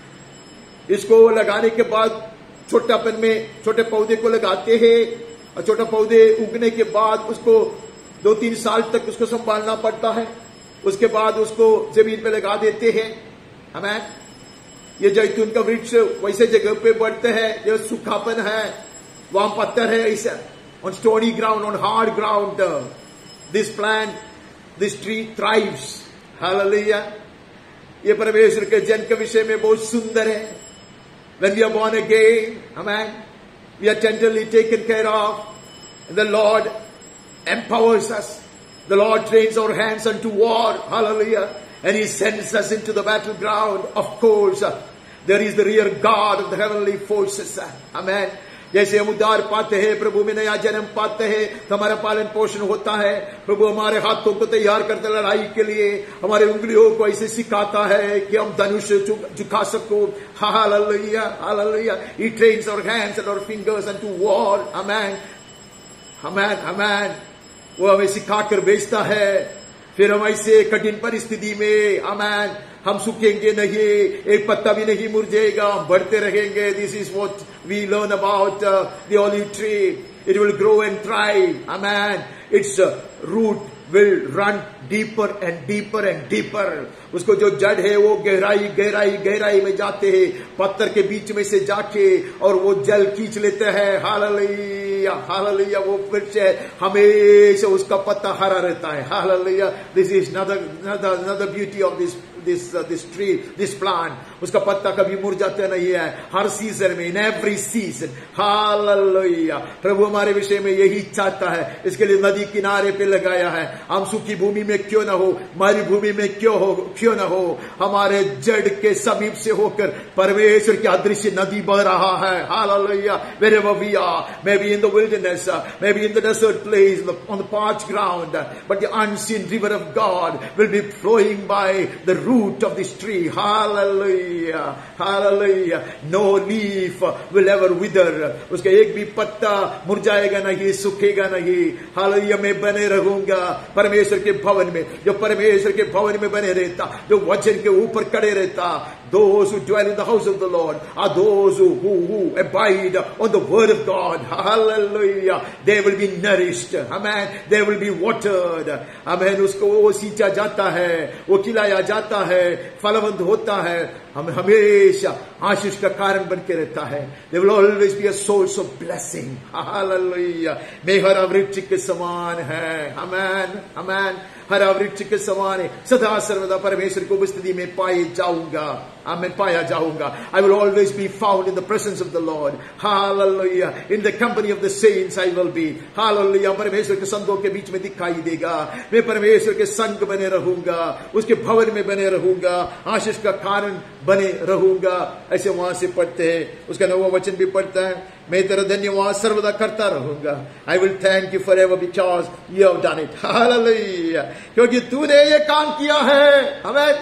इसको लगाने के बाद छोटापन में छोटे पौधे को लगाते हैं और छोटा पौधे उगने के बाद उसको दो तीन साल तक उसको संभालना पड़ता है। उसके बाद उसको जमीन पे लगा देते हैं। हमें ये जैतून का वृक्ष वैसे जगह पे बढ़ते हैं जो सूखापन है, वहां पत्थर है, इस on stony ground, on hard ground this plant this tree thrives. Hallelujah. ये परमेश्वर के जन के विषय में बहुत सुंदर है। When we are born again, amen, we are tenderly taken care of. And the Lord empowers us. The Lord trains our hands unto war. Hallelujah. And He sends us into the battleground. Of course, there is the rear guard of the heavenly forces. Amen. जैसे हम उद्धार पाते हैं, प्रभु में नया जन्म पाते हैं, तो हमारा पालन पोषण होता है। प्रभु हमारे हाथों को तैयार करते लड़ाई के लिए, हमारे उंगलियों को ऐसे सिखाता है कि हम धनुष झुका सको। Hallelujah, hallelujah. He trains our hands and our fingers unto war. Amen. Amen. Amen. वो हमें सिखाकर भेजता है। फिर हम ऐसे कठिन परिस्थिति में, amen, हम सूखेंगे नहीं, एक पत्ता भी नहीं मुरझाएगा, हम बढ़ते रहेंगे। This is what we learn about the olive tree. It will grow and thrive. Amen. Its root will run deeper and deeper and deeper. उसको जो जड़ है वो गहराई गहराई गहराई में जाते हैं, पत्थर के बीच में से जाके, और वो जल खींच लेते हैं। Hallelujah, hallelujah. वो वृक्ष है, हमेशा उसका पत्ता हरा रहता है। Hallelujah. This is another beauty of this this this tree, this plant. उसका पत्ता कभी मुरझाता नहीं है, हर सीजन में, इन एवरी सीजन। हालेलुया। प्रभु हमारे विषय में यही चाहता है, इसके लिए नदी किनारे पे लगाया है। हम सूखी भूमि में क्यों ना हो, मरुभूमि में क्यों हो क्यों ना हो, हमारे जड़ के समीप से होकर परमेश्वर की अदृश्य नदी बह रहा है। Hallelujah. Wherever we are, maybe in the wilderness, maybe in the desert place, on the parched ground, but the unseen river of God will be flowing by the root of this tree. Hallelujah, hallelujah. No leaf will ever wither. उसका एक भी पत्ता मुरझाएगा नहीं, सूखेगा नहीं। Hallelujah. मैं बने रहूंगा परमेश्वर के भवन में। जो परमेश्वर के भवन में बने रहता, जो वचन के ऊपर खड़े रहता, those who dwell in the house of the Lord are those who, who, who abide on the word of God. Hallelujah. They will be nourished. Amen. They will be watered. Amen. उसको वो सींचा जाता है, वो खिलाया जाता है, फलवंत होता है, हम हमेशा आशीष का कारण बन के रहता है। They will always be a source of blessing. Hallelujah. मैं हरा वृक्ष के समान है। Amen. Amen. हरा वृक्ष के समान है, सदा सर्वदा परमेश्वर को उपस्थिति में पाए जाऊंगा। मैं पाया जाऊंगा। I will always be found in the presence of the Lord. Hallelujah. In the company of the saints I will be. Hallelujah. परमेश्वर के संतों के बीच में दिखाई देगा। मैं परमेश्वर के संग बने रहूंगा, उसके भवन में बने रहूंगा, आशीष का कारण बने रहूंगा। ऐसे वहां से पढ़ते हैं। उसका नौवां वचन भी पढ़ता है, मैं तेरा धन्यवाद सर्वदा करता रहूंगा। I will thank you forever because you have done it. Hallelujah. क्योंकि तूने ये काम किया है। हमें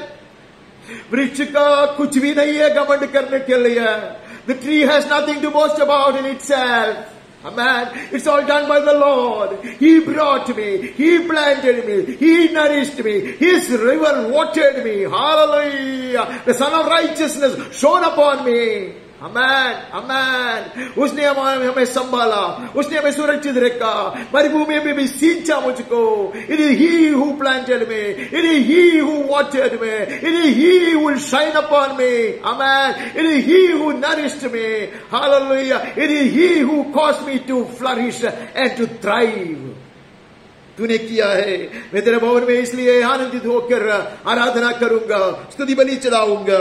वृक्ष का कुछ भी नहीं है घमंड करने के लिए। The tree has nothing to boast about in itself. Amen. It's all done by the Lord. He brought me. He planted me. He nourished me. His river watered me. Hallelujah. The Son of Righteousness shone upon me. Amen. Amen. उसने हमें हमें संभाला, उसने हमें सुरक्षित रखा, मरुभूमि में भी सींचा मुझको। It is He who planted me. It is He who watered me. It is He who will shine upon me. Amen. It is He who nourished me. Hallelujah. It is He who caused me to flourish and to thrive. तूने किया है। मैं तेरे भवन में इसलिए आनंदित होकर आराधना करूंगा, स्तुति बलि चढ़ाऊंगा,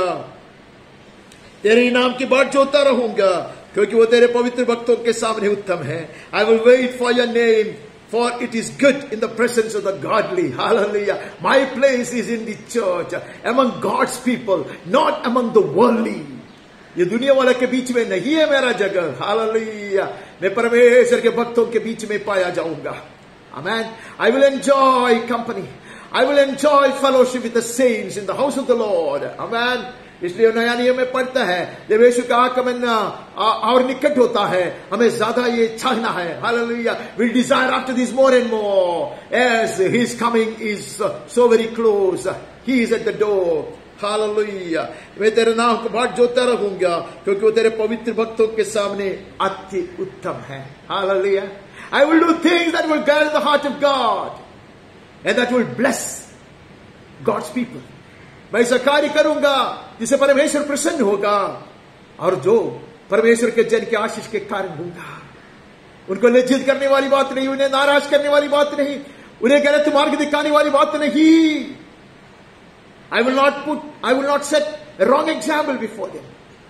तेरे नाम की बाट जोता रहूंगा, क्योंकि वो तेरे पवित्र भक्तों के सामने उत्तम है। I will wait for your name, for it is good in the presence of the godly. Hallelujah. My place is in the church, among God's people, not among the worldly. ये दुनिया वाले के बीच में नहीं है मेरा जगह। हालेलुया। मैं परमेश्वर के भक्तों के बीच में पाया जाऊंगा। Amen. I will enjoy company. I will enjoy fellowship with the saints in the house of the Lord. Amen. इसलिए नया नियम में पढ़ता है जब यीशु का आगमन और निकट होता है हमें ज्यादा ये चाहना है. Hallelujah. We'll desire after this more and more as his coming is so very close. He is at the door. Hallelujah. मैं तेरे नाम को बाट जोता रहूंगा क्योंकि वो तेरे पवित्र भक्तों के सामने अति उत्तम है. Hallelujah. I will do things that will guard the heart of God and that will bless God's people. मैं ऐसा कार्य करूंगा जिसे परमेश्वर प्रसन्न होगा और जो परमेश्वर के जन के आशीष के कारण होगा. उनको लज्जित करने वाली बात नहीं, उन्हें नाराज करने वाली बात नहीं, उन्हें गलत मार्ग दिखाने वाली बात नहीं. I will not put, I will not set a wrong example before them.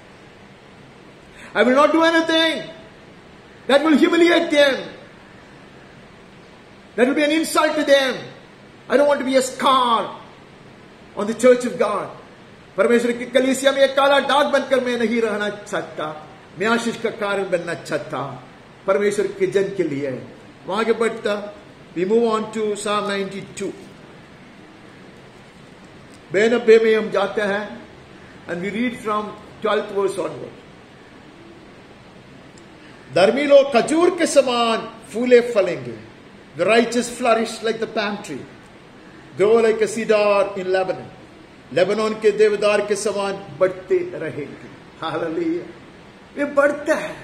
I will not do anything that will humiliate them, that will be an insult to them. I don't want to be a scar on the church of God. परमेश्वर की कलीसिया में एक काला दाग बनकर मैं नहीं रहना चाहता. मैं आशीष का कारण बनना चाहता परमेश्वर के जन के लिए. वहां आगे बढ़ता. We move on to Psalm ninety-two. बेनब्बे में हम जाते हैं and we read from twelfth verse onward. धर्मी लोग खजूर के समान फूले फलेंगे. The righteous flourish like the palm tree, grow like a cedar in Lebanon. Lebanon के देवदार के समान बढ़ते रहेंगे. हालेलुया. ये बढ़ता है.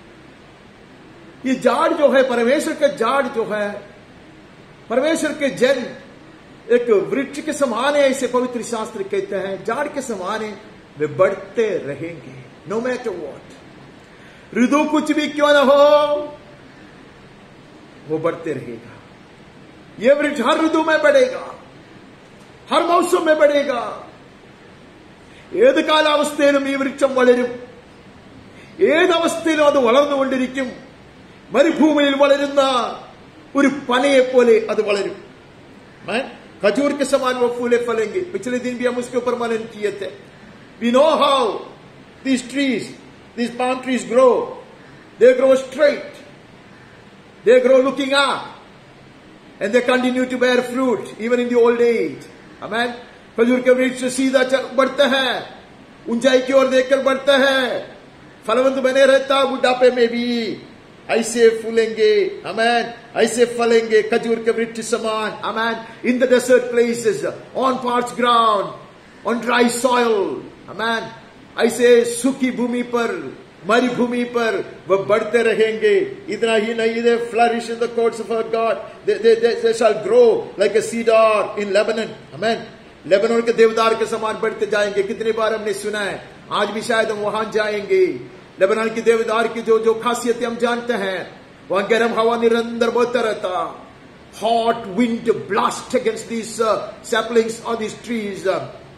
ये झाड़ जो है परमेश्वर का झाड़ जो है, परमेश्वर के जन एक वृक्ष के समान है, ऐसे पवित्र शास्त्र कहते हैं. झाड़ के समान है, वे बढ़ते रहेंगे. नो मैटर व्हाट, ऋतु कुछ भी क्यों ना हो, वो बढ़ते रहेगा. ये वृक्ष हर ऋतु में बढ़ेगा, हर मौसम में बढ़ेगा. ഏത് കാലാവസ്ഥയിലും ഈ വൃക്ഷം വളരും. ഏതവസ്ഥയിലും അത് വളർന്നുകൊണ്ടിരിക്കും. മരുഭൂമിയിൽ വളരുന്ന ഒരു പനയെ പോലെ അത് വളരും. खजूर के समान वो फूले फलेंगे. पिछले दिन भी हम उसके ऊपर मनन किए थे. We know how these trees, these palm trees grow. They grow straight. They grow looking up. And they continue to bear fruit even in the old age. Amen. खजूर के वृक्ष सीधा बढ़ता है, ऊंचाई की ओर देखकर बढ़ता है, फलवंत बने रहता बुढ़ापे में भी. ऐसे फूलेंगे. अमेन. ऐसे फलेंगे खजूर के वृक्ष समान. Amen. In the desert places, on parch ground, on dry soil. Amen. ऐसे सूखी भूमि पर, मरुभूमि पर वह बढ़ते रहेंगे. इतना ही नहीं, they flourish in the courts of our God. They they they shall grow like a cedar in Lebanon. Amen. Lebanon के देवदार के समान बढ़ते जाएंगे. कितनी बार हमने सुना है, आज भी शायद हम वहां जाएंगे. लेबनान की देवदार की जो जो खासियतें हम जानते हैं, वहां गर्म हवा निरंतर बहता रहता. Hot wind blast against these saplings और these trees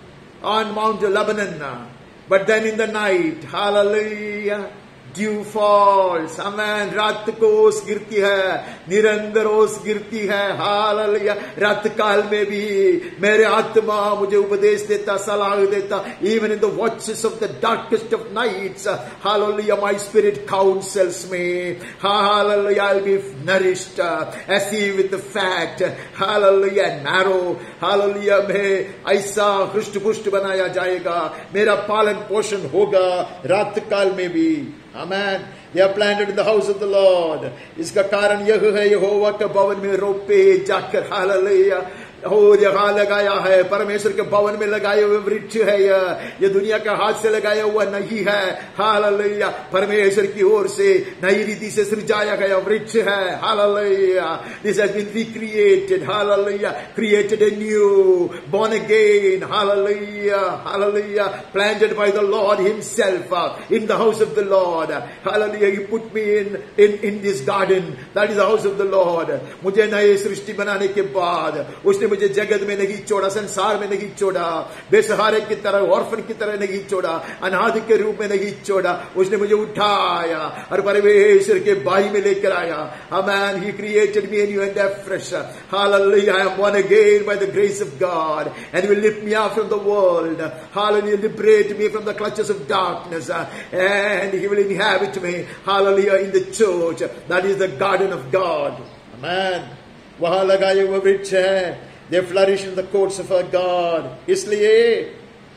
on Mount Lebanon. But then in the night, hallelujah, dew falls. Amen. रात को ओस गिरती है, निरंतर ओस गिरती है. हालेलुया. रात काल में भी मेरे आत्मा मुझे उपदेश देता, सलाह देता. Even in the watches of the darkest of nights, hallelujah, my spirit counsels me. Hallelujah. I will be nourished as he with the fat. Hallelujah. Narrow. Hallelujah. मैं ऐसा हृष्ट पुष्ट बनाया जाएगा. मेरा पालन पोषण होगा रात काल में भी. Amen. They are planted in the house of the Lord. इसका कारण यह है, यहोवा के भवन में रोपे जाकर. हालेलुया. और यहाँ लगाया है, परमेश्वर के भवन में लगाए हुए वृक्ष है. यह ये दुनिया के हाथ से लगाया हुआ नहीं है. हालेलुया. परमेश्वर की ओर से नई रीति से सृजाया गया वृक्ष है. Hallelujah. This has been recreated. Hallelujah. Created anew, born again. Hallelujah. Hallelujah. Planted by the Lord himself in the house of the Lord. Hallelujah. He put me in in in this garden. That is the house of the Lord. मुझे नई सृष्टि बनाने के बाद उसने मुझे जगत में नहीं छोड़ा, संसार में नहीं छोड़ा, बेसहारे की तरह, ऑर्फन की तरह नहीं छोड़ा, अनाथ के रूप में नहीं छोड़ा. उसने मुझे उठाया और परमेश्वर के बाई में लेकर आया. Amen. He created me anew and afresh. Hallelujah. I am born again by the grace of God, and He will lift me up from the world. Hallelujah. Liberate me from the clutches of darkness, and He will inhabit me. Hallelujah. In the church, that is the garden of God. Amen. वहां लगाए हुए वृक्ष है. They flourish in the courts of our God. इसलिए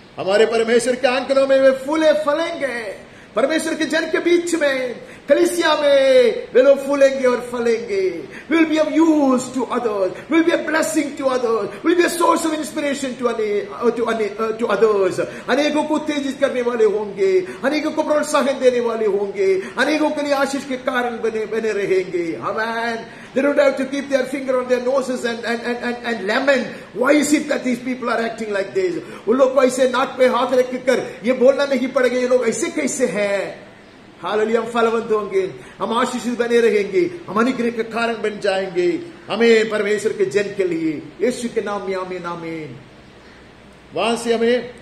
हमारे परमेश्वर के आंगनों में वे फूले फलेंगे। परमेश्वर के जन के बीच में, कलीसिया में वे लोग फूलेंगे और फलेंगे। Will be of use to others, will be a blessing to others, will be a source of inspiration to to to others. अनेकों को उत्तेजित करने वाले होंगे, अनेकों को प्रोत्साहन देने वाले होंगे, अनेकों के लिए आशीष के कारण बने बने रहेंगे। Amen. They don't have to keep their finger on their noses and and and and, and lament. Why is it that these people are acting like this? उन लोग को ऐसे नाक पे हाथ रख कर ये बोलना नहीं पड़ेगा, ये लोग ऐसे कैसे हैं। हालेलुया, हम फलवंत होंगे, हम आशीषित बने रहेंगे, हम अनुग्रह के कारण बन जाएंगे। हमें परमेश्वर के जन के लिए यीशु के नाम में आमीन आमीन। वहां से हमें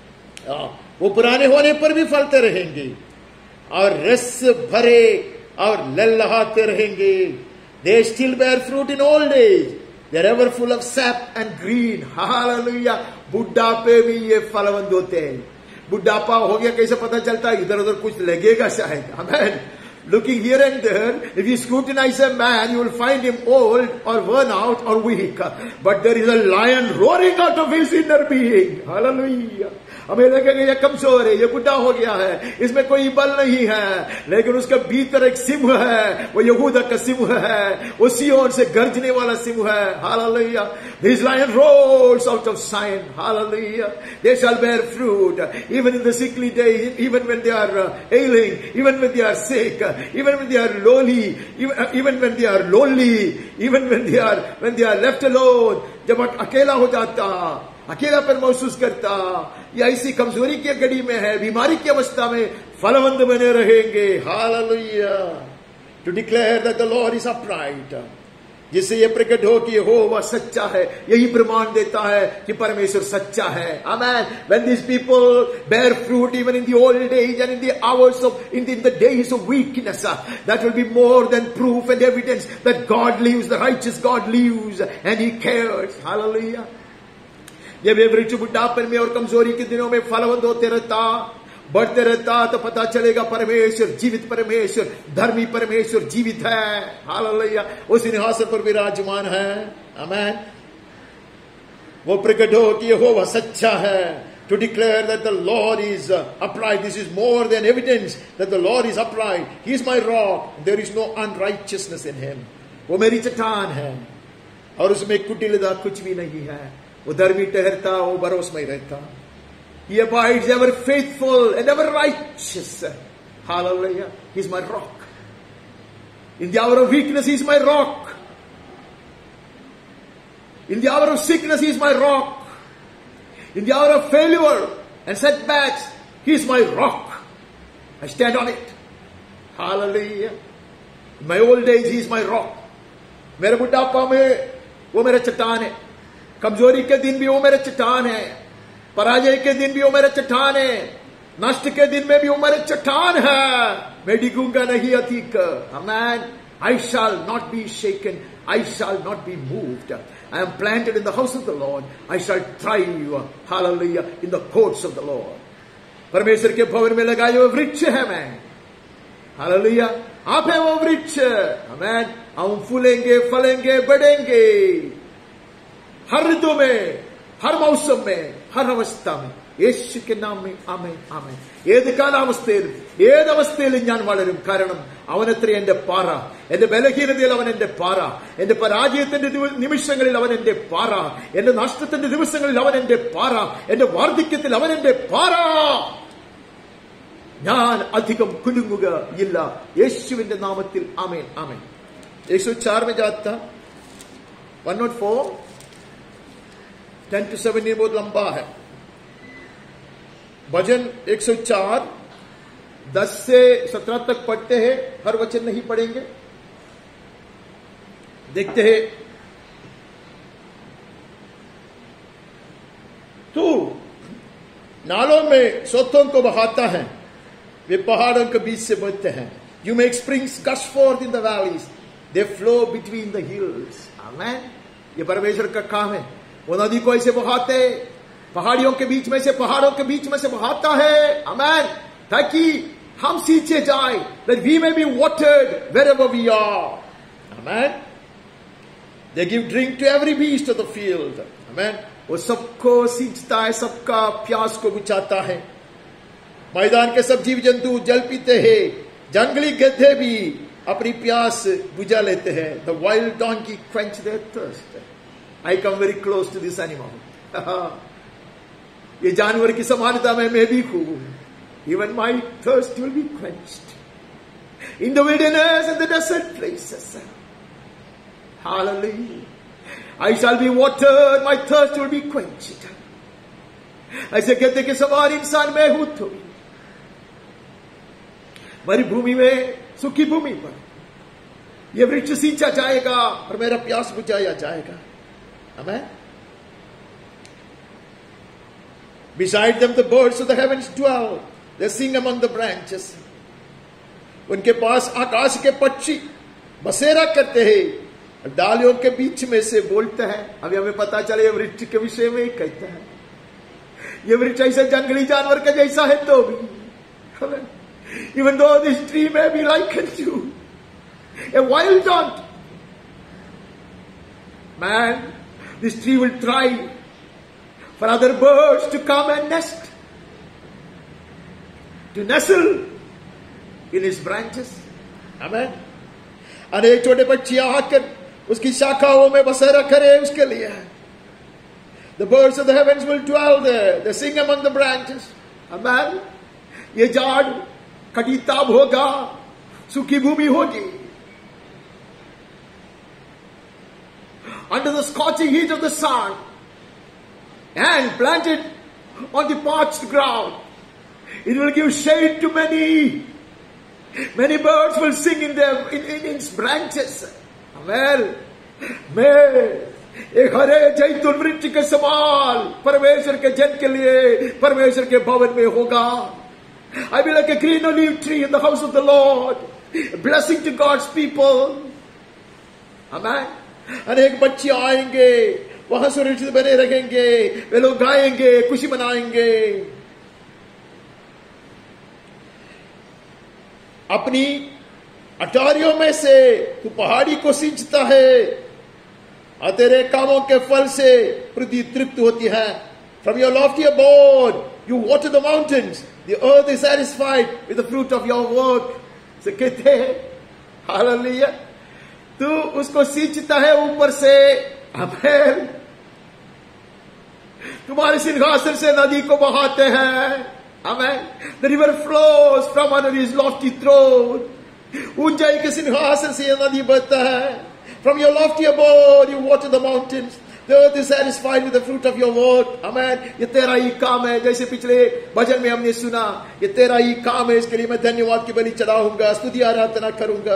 वो पुराने होने पर भी फलते रहेंगे और रस भरे और ललहाते रहेंगे। They still bear fruit in old age. They're ever full of sap and green. Hallelujah, बुढ़ापे भी ये फलवंत होते हैं। बुढ़ापा हो गया कैसे पता चलता है? इधर उधर कुछ लगेगा शायद। Amen. Looking here and there, if you scrutinize a man, you will find him old or worn out or weak. But there is a lion roaring out of his inner being. Hallelujah. हमें लगेगा ये कमजोर है, ये बुढ़ा हो गया है, इसमें कोई बल नहीं है, लेकिन उसके भीतर एक सिंह है, वो यहूदा का सिंह है, वो सिय्योन से गर्जने वाला सिंह है। Hallelujah. This lion roars out of Zion. Hallelujah. They shall bear fruit even in the sickly days, even when they are uh, ailing, even when they are sick, even when they are lowly, even, uh, even when they are lonely, even when they are when they are left alone. जब अकेला हो जाता, अकेलापन महसूस करता, या इसी कमजोरी की घड़ी में है, बीमारी की अवस्था में, फलवंत बने रहेंगे। Hallelujah. To declare that the Lord is upright, जिससे ये प्रकट हो कि यहोवा सच्चा है। यही प्रमाण देता है कि परमेश्वर सच्चा है। आमेन। When these people bear fruit even in the old age and in the hours of in the, in the days of weakness, that will be more than proof and evidence that God lives, the righteous God lives and he cares. Hallelujah. जब ये वृक्ष बुढ़ापन में और कमजोरी के दिनों में फलवंत होते रहता, बढ़ते रहता, तो पता चलेगा परमेश्वर जीवित, परमेश्वर धर्मी, परमेश्वर जीवित है। हालेलुया। उस सिंहासन पर विराजमान है। आमेन। वो प्रकट हो कि यहोवा सच्चा है। To declare that the Lord is uh, upright, this is more than evidence that the Lord is upright. He is my rock, there is no unrighteousness in him. वो मेरी चट्टान है और उसमें कुटिलता कुछ भी नहीं है। वो धर्मी ठहरता, वो भरोसेमय रहता। He abides ever faithful and ever righteous. Hallelujah. He is my rock. In the hour of weakness, he is my rock. In the hour of sickness, he is my rock. In the hour of failure and setbacks, he is my rock. I stand on it. Hallelujah. In my old age, he is my rock. मेरे बुढ़ापा में वो मेरा चट्टान है। कमजोरी के दिन भी वो मेरा चट्टान है। पराजय के दिन भी वो मेरा चट्टान है। नष्ट के दिन में भी वो मेरा चट्टान है। मैं डिगूंगा नहीं अधिक। Amen. I shall not be shaken. I shall not be moved. I am planted in the house of the Lord. I shall thrive. Hallelujah. In the courts of the Lord. परमेश्वर के भवन में लगाए हुए वृक्ष है मैं। हालेलुया। आप है वो वृक्ष। आमेन। हम फूलेंगे, फलेंगे, बढ़ेंगे हर ऋतु में, हर मौसम में, हर अवस्था में। യേശു के नाम में ആമേൻ ആമേൻ। ഏത് കാലാവസ്ഥയിലും ഏത് അവസ്ഥയിലും ഞാൻ വളരും. കാരണം അവനത്ര എന്റെ പാറ. എന്റെ ബലഹീനതയിൽ അവൻ എന്റെ പാറ. എന്റെ പരാജയത്തിന്റെ നിമിഷങ്ങളിൽ അവൻ എന്റെ പാറ. എന്റെ നഷ്ടത്തിന്റെ ദിവസങ്ങളിൽ അവൻ എന്റെ പാറ. എന്റെ വാർദ്ധക്യത്തിൽ അവൻ എന്റെ പാറ. ഞാൻ അധികം കുലുങ്ങുകയില്ല. യേശുവിന്റെ നാമത്തിൽ ആമേൻ ആമേൻ। एक सौ चार में जाता one nought four ten to seventeen बहुत लंबा है। भजन एक सौ चार दस से सत्रह तक पढ़ते हैं। हर वचन नहीं पढ़ेंगे। देखते हैं। तू नालों में सोतों को बहाता है, वे पहाड़ों के बीच से बहते हैं। You make springs gush forth in the valleys, they flow between the hills. Amen. ये परमेश्वर का काम है। वो नदी को ऐसे बहाते, पहाड़ियों के बीच में से, पहाड़ों के बीच में से बहाता है। Amen. ताकि हम सींचे जाए, that we may be watered wherever we are. Amen. They give drink to every beast of the field. Amen. वो सबको सींचता है, सबका प्यास को बुझाता है। मैदान के सब जीव जंतु जल पीते हैं, जंगली गधे भी अपनी प्यास बुझा लेते हैं। The wild donkey quench their thirst. I come very close to this animal. ये जानवर की समानता में मैं भी हूं। Even my thirst will be quenched in the wilderness and the desert places. Hallelujah. I shall be watered, my thirst will be quenched. ऐसे कहते कि सवार इंसान मैं हूं तो मरुभूमि में, सूखी भूमि पर यह वृक्ष सींचा जाएगा और मेरा प्यास बुझाया जाएगा। आमीन। Beside them the birds of the heavens dwell, they sing among the branches. उनके पास आकाश के पक्षी बसेरा करते हैं, डालियों के बीच में से बोलता है। अभी हमें पता चले ये वृक्ष के विषय में कहता है, ये वृक्ष ऐसे जंगली जानवर का जैसा है तो भी, even though this tree may be likened to a wild dog, man this tree will try for other birds to come and nest, to nestle in his branches. आमीन। अनेक छोटे पक्षियां आकर उसकी शाखाओं में बसेरा करे उसके लिए। The birds of the heavens will dwell there. They sing among the branches. Amen. ये झाड़ कटीताब होगा, सूखी भूमि होगी। Under the scorching heat of the sun and planted on the parched ground, it will give shade to many. Many birds will sing in their in, in its branches. Well, मैं एक हरे जैतून वृक्ष के समान परमेश्वर के जन के लिए परमेश्वर के भवन में होगा। I will like a green olive tree in the house of the Lord, a blessing to God's people. Amen. अनेक बच्चे आएंगे, वहां सुरक्षित बने रहेंगे, वे लोग गाएंगे, खुशी मनाएंगे। अपनी अटारियों में से तू पहाड़ी को सींचता है और तेरे कामों के फल से पृथ्वी तृप्त होती है। From your lofty abode, you water the mountains. The earth is satisfied with the fruit of your work. से कहते हैं, हालेलुया, तू उसको सींचता है ऊपर से। आमीन। तुम्हारे सिंहासन से नदी को बहाते हैं। आमीन। The river flows from under his lofty throne. ऊंचाई के सिंहासन से यह नदी बहता है। From your lofty abode you water the mountains. The earth is satisfied with the fruit of your work. Amen. ये तेरा ही काम है। जैसे पिछले भजन में हमने सुना, ये तेरा ही काम है। इसके लिए मैं धन्यवाद की बलि चढ़ाऊंगा, स्तुति आराधना करूंगा।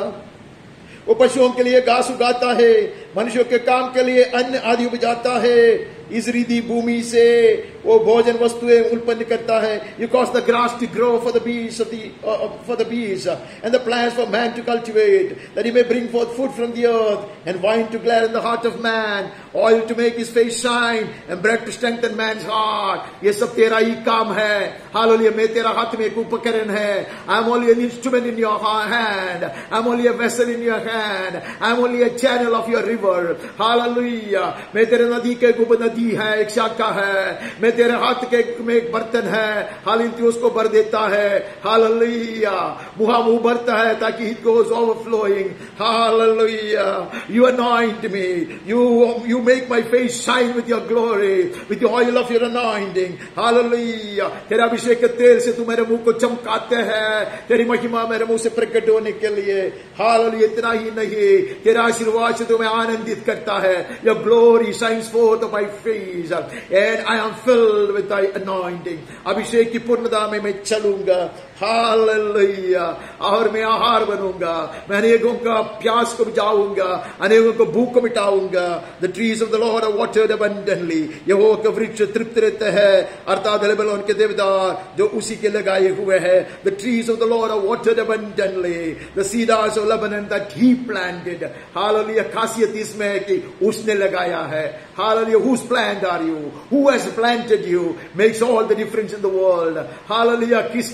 वो पशुओं के लिए घास उगाता है, मनुष्यों के काम के लिए अन्न आदि उपजाता है। इस रिधि भूमि से वो भोजन वस्तुएं उत्पन्न करता है। You cause the grass to grow for the beasts of the uh, for the beasts and the plants for man to cultivate, that he may bring forth food from the earth, and wine to glare in the heart of man, oil to make his face shine, and bread to strengthen man's heart. ये सब तेरा ही काम है। Hallelujah. मैं तेरा हाथ में एक उपकरण है। I'm only an instrument in your hand. I'm only a vessel in your hand. I'm only a channel of your river. Hallelujah. मैं तेरे नदी के गुब नदी है, एक शाखा है। मैं तेरे हाथ के में एक बर्तन है। हालेलुया। उसको भर देता है। हालेलुया। मुहा मुंह भरता है ताकि it goes overflowing. Hallelujah. You anoint me. You you make my face shine with your glory, with the oil of your anointing. Hallelujah. तेरे अभिषेक के तेल से तू मेरे मुंह को चमकाते हैं, तेरी महिमा मेरे मुंह से प्रकट होने के लिए। हालेलुया। इतना ही नहीं, तेरा आशीर्वाद से तुम्हें आनंदित करता है। Your glory shines forth of my face, and I am filled with thy anointing. अभिषेक की पूर्णता में मैं चलूंगा। हालेलुया। और मैं आहार बनूंगा। मैं अनेकों का प्यास को बुझाऊंगा, अनेकों को भूख को मिटाऊंगा। The trees of the Lord are watered abundantly. यहोवा के वृक्ष तृप्त रहते हैं, अर्थात लेबनोन के देवदार जो उसी के लगाए हुए हैं। The trees of the Lord are watered abundantly. The cedars of Lebanon that he planted. Hallelujah. खासियत इसमें है कि उसने लगाया है। Hallelujah. Whose plant are you? Who has planted you? Makes all the difference in the world. Hallelujah. किसका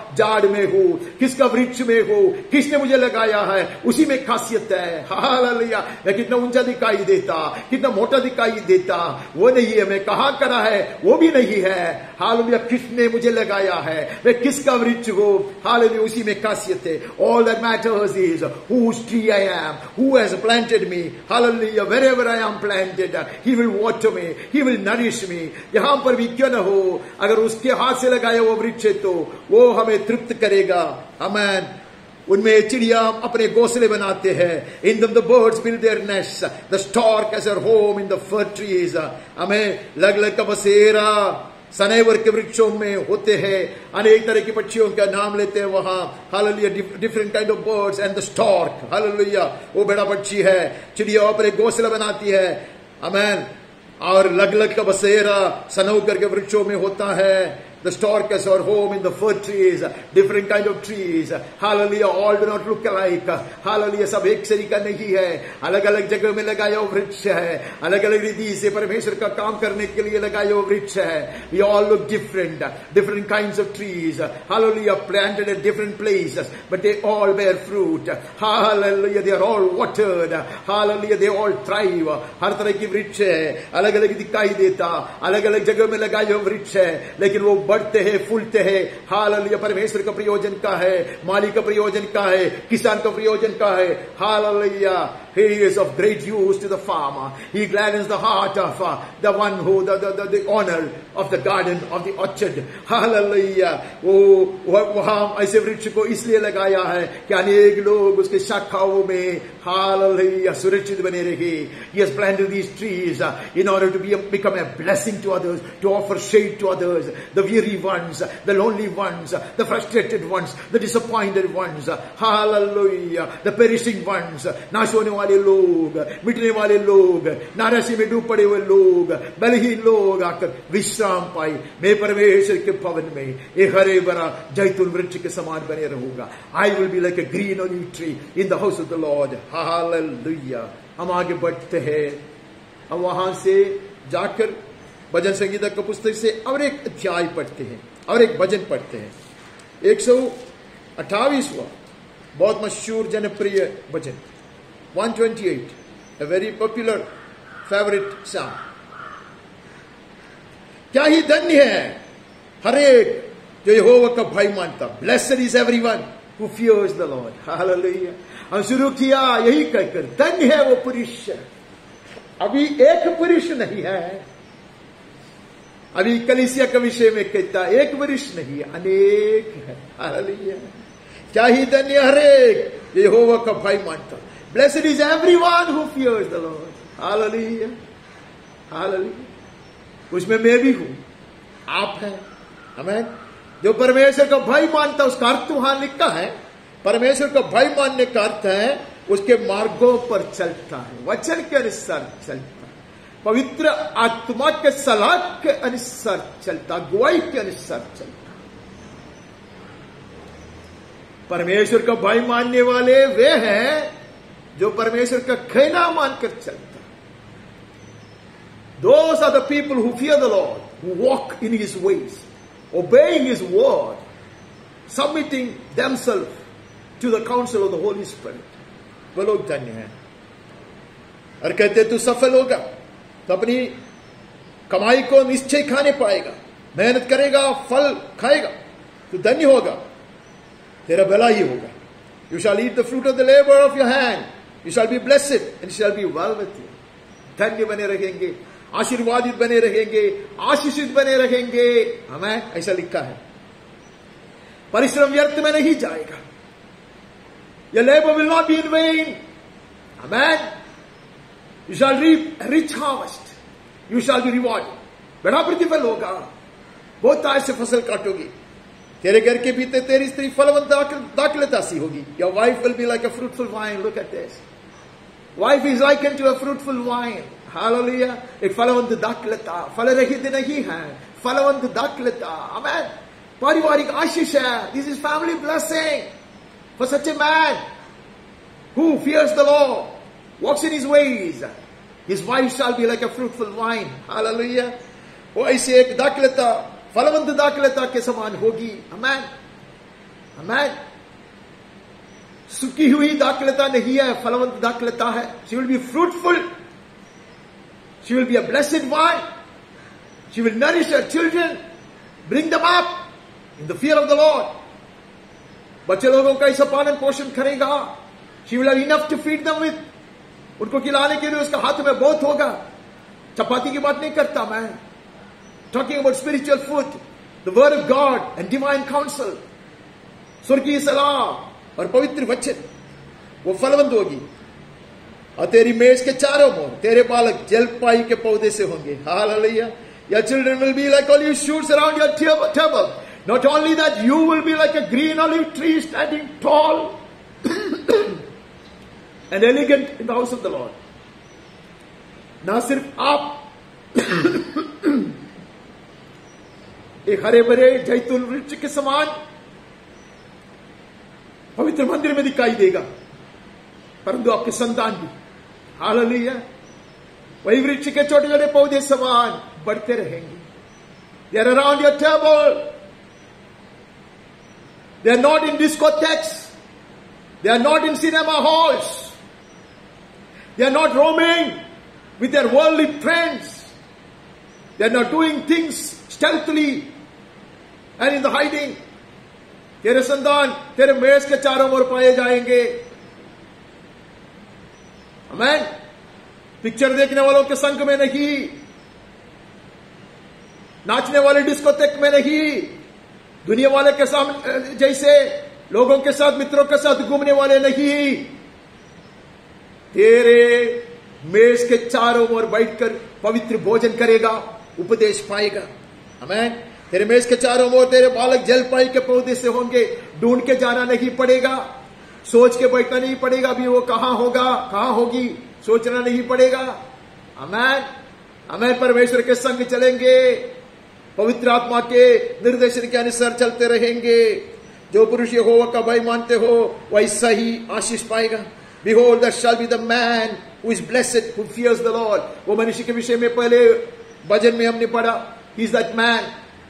झाड़ में हो, किसका वृक्ष में हो, किसने मुझे लगाया है, उसी में खासियत है। हालेलुया। मैं कितना ऊंचा दिखाई देता, कितना मोटा दिखाई देता, वो नहीं है। मैं कहां करा है, वो भी नहीं है। हालेलुया। किसने मुझे लगाया है, मैं किसका वृक्ष हो, हालेलुया, उसी में खासियत है। All that matters is whose tree I am, who has planted me. Hallelujah. Wherever I am planted, He will water me, He will nourish me. यहां पर भी क्यों न हो, अगर उसके हाथ से लगाया वो वृक्ष है तो वो हमें तृप्त करेगा। आमीन। उनमें चिड़िया अपने घोंसले बनाते हैं। In them the birds build their nests. The stork has her home in the fir trees. हमें लग लग का बसेरा सनेवर के वृक्षों में होते हैं। अनेक तरह की पक्षियों का नाम लेते हैं वहां। Hallelujah. Different kind of birds and the stork. Hallelujah. वो बड़ा पक्षी है, चिड़िया अपने घोंसला बनाती है। आमीन। और लग लग का बसेरा सनौकर के वृक्षों में होता है। The stork has her home in the fir trees, different kind of trees. Hallelujah. All do not look alike. Hallelujah. सब एक तरीका नहीं है, अलग अलग जगह में लगाया हुआ वृक्ष है, अलग अलग रीति से परमेश्वर का काम करने के लिए लगाया हुआ वृक्ष है। We all look different, different kinds of trees. Hallelujah. Planted at different places, but they all bear fruit. Hallelujah. They are all watered. Hallelujah. They all thrive. हर तरह की वृक्ष है, अलग अलग दिखाई देता, अलग अलग जगह में लगाया हुआ वृक्ष है, लेकिन वो बढ़ते हैं, फूलते हैं। हालेलुया। परमेश्वर का प्रयोजन का है, मालिक का प्रयोजन का है, किसान का प्रयोजन का है। Hallelujah. He is of great use to the farmer. He gladdens the heart of uh, the one who the, the, the, the owner of the garden, of the orchard. Hallelujah. वो वहां ऐसे वृक्ष को इसलिए लगाया है कि अनेक लोग उसके शाखाओं में हालेलुया सुरक्षित बने रहे। He has planted these trees uh, in order to be a, become a blessing to others, to offer shade to others, the weary ones, the lonely ones, the frustrated ones, the disappointed ones. Hallelujah. The perishing ones, नाश होने वाले लोग, मिटने वाले लोग, नाराजी में डूब पड़े हुए लोग, बलहीन लोग आकर विश्राम पाए। मैं परमेश्वर के भवन में एक हरे भरा जैतून वृक्ष के समान बने रहूंगा। I will be like a green olive tree in the house of the Lord. Hallelujah. हम आगे बढ़ते हैं। हम वहां से जाकर भजन संगीता का पुस्तक से और एक अध्याय पढ़ते हैं और एक भजन पढ़ते हैं। एक सौ अट्ठाईसवां बहुत मशहूर जनप्रिय भजन one twenty-eight, a very popular favorite song. क्या ही धन्य है हर एक जो यहोवा का भय मानता। Blessed is everyone who fears the Lord. Hallelujah. हम शुरू किया यही कहकर, धन्य है वो पुरुष। अभी एक पुरुष नहीं है, अभी कलीसिया के विषय में कहता एक पुरुष नहीं, अनेक है। हालेलुया। क्या ही धन्य हर एक जो यहोवा का भय मानता। Blessed is everyone who fears the Lord. Hallelujah. Hallelujah. उसमें मैं भी हूं, आप हैं। आमीन। जो परमेश्वर का भय मानता, उसका अर्थ वहां लिखा है। परमेश्वर का भय मानने का अर्थ है उसके मार्गों पर चलता है, वचन के अनुसार चलता है, पवित्र आत्मा के सलाह के अनुसार चलता, गुआई के अनुसार चलता। परमेश्वर का भय मानने वाले वे हैं जो परमेश्वर का कहना मानकर चलता। Those are the people who fear the Lord, who walk in His ways, obeying His word, submitting themselves to the counsel of the Holy Spirit. वो लोग धन्य हैं। और कहते तू सफल होगा तो अपनी कमाई को निश्चय खाने पाएगा, मेहनत करेगा फल खाएगा तो धन्य होगा, तेरा भला ही होगा। You shall eat the fruit of the labor of your hand. You shall be blessed and shall be well with you. धन्य बने रहेंगे, आशीर्वादित बने रहेंगे, आशीषित बने रहेंगे। हमें ऐसा लिखा है। परिश्रम व्यर्थ में नहीं जाएगा। Your labor will not be in vain. Amen. You shall reap a rich harvest. You shall be rewarded. बड़ा प्रतिफल होगा, बहुत आज से फसल काटोगी। तेरे घर के बीते तेरी स्त्री फलवंत दाखलता सी होगी। Your wife will be like a fruitful vine. Look at this. Wife is likened to a fruitful vine. Hallelujah. एक फलवंत दाखलता, फल रहित नहीं है, फलवंत दाखलता। Amen. पारिवारिक आशीष है। This is family blessing for such a man who fears the Lord, walks in His ways. His wife shall be like a fruitful vine. Hallelujah. वो ऐसे एक दाखलता, फलवंत दाखलता के समान होगी। Amen. आमेन। सूखी हुई दाखलता नहीं है, फलवंत दाखलता है। She will be fruitful, she will be a blessed one, she will nourish her children, bring them up in the fear of the Lord. बच्चे लोगों का ऐसा पालन पोषण करेगा, she will have enough to feed them with, उनको खिलाने के लिए उसका हाथ में बहुत होगा। चपाती की बात नहीं करता मैं, talking about spiritual food, the word of God and divine counsel, स्वर्गीय सलाह और पवित्र वचन, वो फलवंत होगी। और तेरी मेज के चारों ओर तेरे बालक जलपाई के पौधे से होंगे। Hallelujah. Your children will be like olive shoots around your table. Not only that, you will be like a green olive tree standing tall and elegant in the house of the Lord. ना सिर्फ आप एक हरे भरे जैतून वृक्ष के समान पवित्र मंदिर में दिखाई देगा, परंतु आपके संतान भी, हालेलुया, वही वृक्ष के छोटे छोटे पौधे समान बढ़ते रहेंगे। They are around your table. They are not in discotheques. They are not in cinema halls. They are not roaming with their worldly friends. They are not doing things stealthily and in the hiding. तेरे संतान तेरे मेज के चारों ओर पाए जाएंगे। आमेन। Picture देखने वालों के संग में नहीं, नाचने वाले डिस्कोटेक में नहीं, दुनिया वाले के सामने जैसे लोगों के साथ, मित्रों के साथ घूमने वाले नहीं। तेरे मेज के चारों ओर बैठकर पवित्र भोजन करेगा, उपदेश पाएगा। आमेन। तेरे मेज के चारों ओर तेरे बालक जलपाई के पौधे से होंगे। ढूंढ के जाना नहीं पड़ेगा, सोच के बैठना नहीं पड़ेगा भी वो कहां होगा, कहां होगी, सोचना नहीं पड़ेगा। आमेन। आमेन। परमेश्वर के संग चलेंगे, पवित्र आत्मा के निर्देशन के अनुसार चलते रहेंगे। जो पुरुष यहोवा का भय मानते हो वैसा ही आशीष पाएगा। Behold, that shall be the man who is blessed, who fears the Lord. वो मनुष्य के विषय में पहले भजन में हमने पढ़ा, he is that man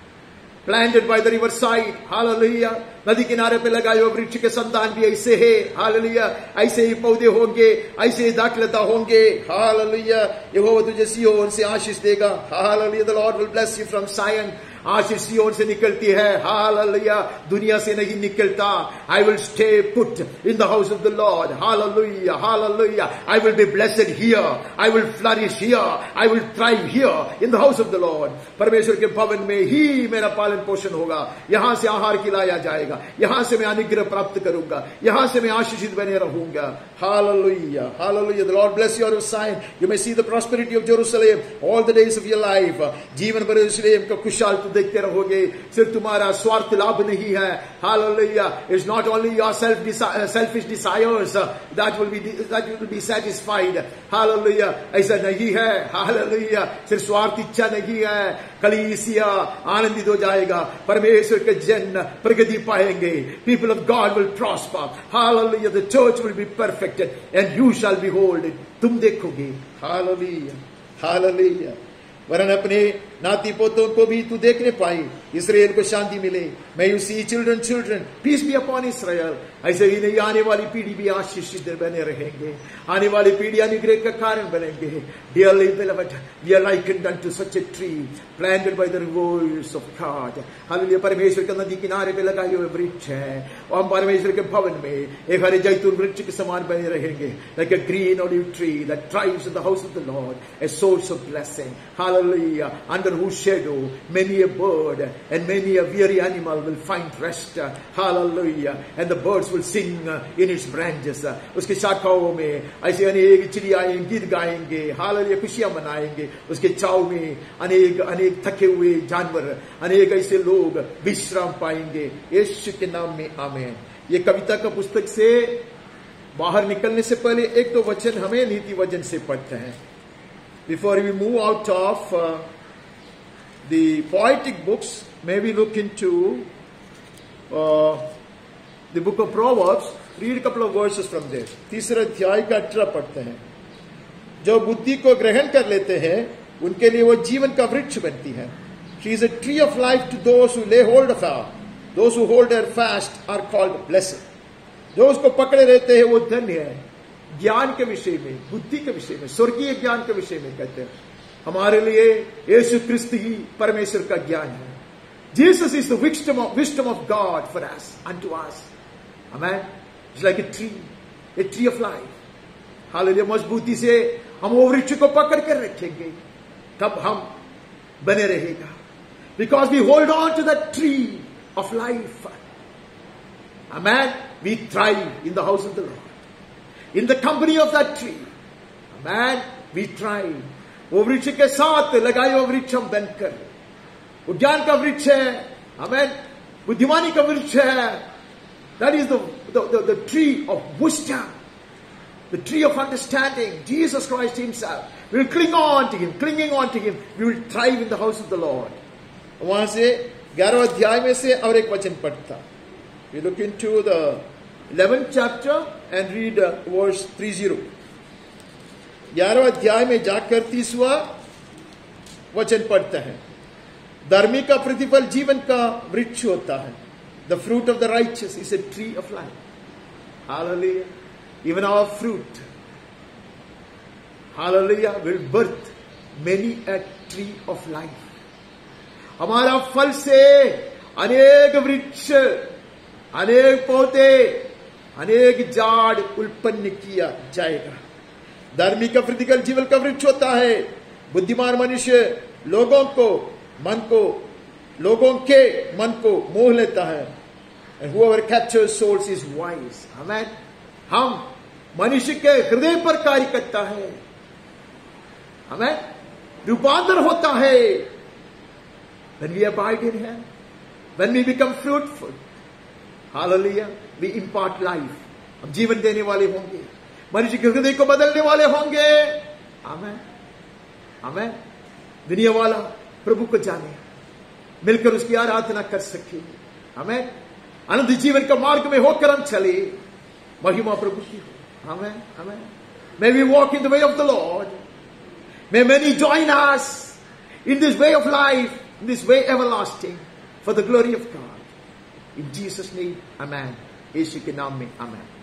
planted by the river side. Hallelujah. नदी किनारे पे लगाए हुए वृक्ष के संतान भी ऐसे है। हालेलुया। ऐसे ही पौधे होंगे, ऐसे ही दाखलता होंगे। हालेलुया। यहोवा तुझे सिय्योन से आशीष देगा। Hallelujah. The Lord will bless you from Zion. आशीष सिय्योन से निकलती है। हालेलुया। दुनिया से नहीं निकलता। I will stay put in the house of the Lord. Hallelujah. Hallelujah. I will be blessed here. I will flourish here. I will thrive here in the house of the Lord. परमेश्वर के भवन में ही मेरा पालन पोषण होगा। यहां से आहार खिलाया जाएगा, यहां से मैं अनुग्रह प्राप्त करूंगा, यहां से मैं आशीषित बने रहूंगा। Hallelujah. Hallelujah. The Lord bless you out of Zion. You may see the prosperity of Jerusalem all the days of your life. जीवन भर यरूशलेम का खुशहाल तू देखते रहोगे। सिर्फ तुम्हारा स्वार्थ लाभ नहीं है। Hallelujah. It's not only your self desi- selfish desires that will be that will be satisfied. Hallelujah. ऐसा नहीं है। Hallelujah. सिर्फ स्वार्थ इच्छा नहीं है। कलीसिया आनंदित हो जाएगा, परमेश्वर के जन प्रगति पाएंगे। People of God will prosper. Hallelujah. The church will be perfected and you shall behold it. तुम देखोगे। Hallelujah. Hallelujah. वरन अपने नाती पोतों को भी तू देखने पाई, इसराइल को शांति मिले। May you see children, children, peace be upon Israel. ऐसे ही नहीं, आने वाली पीढ़ी भी आशीषित बने रहेंगे, आने वाली पीढ़ी अनुग्रह का कारण बनेंगे। Dearly beloved, we are likened unto such a tree planted by the rivers of God. Hallelujah. परमेश्वर के नदी किनारे पे लगाए हुए वृक्ष है, और हम परमेश्वर के भवन में एक हरे जैतून वृक्ष के समान बने रहेंगे। Like a green olive tree that thrives in the house of the Lord, a source of blessing. Hallelujah. Under whose shadow many a bird and many a weary animal will find rest. Hallelujah. And the birds will sing in its branches. उसके शाखाओं में ऐसे अनेक चिड़ियाएं गीत गाएंगे। Hallelujah. खुशियां मनाएंगे। उसके छाव में अनेक अनेक थके हुए जानवर, अनेक ऐसे लोग विश्राम पाएंगे। यीशु के नाम में आमीन। ये कविता का पुस्तक से बाहर निकलने से पहले एक तो वचन हमें नीति वचन से पढ़ते हैं। Before we move out of uh, the poetic books, may we look into uh, the book of Proverbs. Read a couple of verses from there. तीसरा अध्याय का अठारह पढ़ते हैं। जो बुद्धि को ग्रहण कर लेते हैं उनके लिए वो जीवन का वृक्ष बनती है। She is a tree of life to those who lay hold of her. Those who hold their fast are called blessed. जो उसको पकड़े रहते हैं वो धन्य है. ज्ञान के विषय में, बुद्धि के विषय में, स्वर्गीय ज्ञान के विषय में कहते हैं हमारे लिए यीशु क्रिस्त ही परमेश्वर का ज्ञान है. Jesus is the wisdom of, wisdom of God for us, unto us. Amen. It's like a tree, a tree of life. Hallelujah. मजबूती से हम वो वृक्ष को पकड़ कर रखेंगे तब हम बने रहेगा. Because we hold on to that tree of life. Amen. We thrive in the house of the Lord. In the company of that tree. Amen. We thrive. वो वृक्ष के साथ लगाए हुए वृक्ष हम बनकर, वो ज्ञान का वृक्ष है. Amen. बुद्धिमानी का वृक्ष है. That is the, the, the, the tree of wisdom. The tree of understanding. Jesus Christ himself. We will cling on to him. Clinging on to him. We will thrive in the house of the Lord. वहां से ग्यारहवें अध्याय में से और एक वचन पढ़ता. We look into the eleventh chapter and read uh, verse thirty. ग्यारहवें अध्याय में जाकर तीसवा वचन पढ़ता है. धर्मी का प्रतिफल जीवन का वृक्ष होता है. The fruit of the righteous is a tree of life. Hallelujah. Even our fruit, hallelujah, will birth many a tree of life. हमारा फल से अनेक वृक्ष, अनेक पौधे, अनेक झाड़ उत्पन्न किया जाएगा. धर्मी का प्रतिफल जीवन का वृक्ष होता है. बुद्धिमान मनुष्य लोगों को मन को लोगों के मन को मोह लेता है. And whoever captures souls is wise. Amen. हम मनुष्य के हृदय पर कार्य करता है. हमें रूपांतर होता है. When we abide in him, when we become fruitful, hallelujah, we impart life. हम जीवन देने वाले होंगे. मनुष्य के हृदय को बदलने वाले होंगे. आमेन. आमेन. दुनिया वाला प्रभु को जाने, मिलकर उसकी आराधना कर सके. आमेन. अनंत जीवन का मार्ग में होकर हम चले. महिमा प्रभु की हो. आमेन. आमेन. May we walk in the way of the Lord. May many join us in this way of life, in this way everlasting, for the glory of God. In Jesus' name, amen. यीशु के नाम में, amen.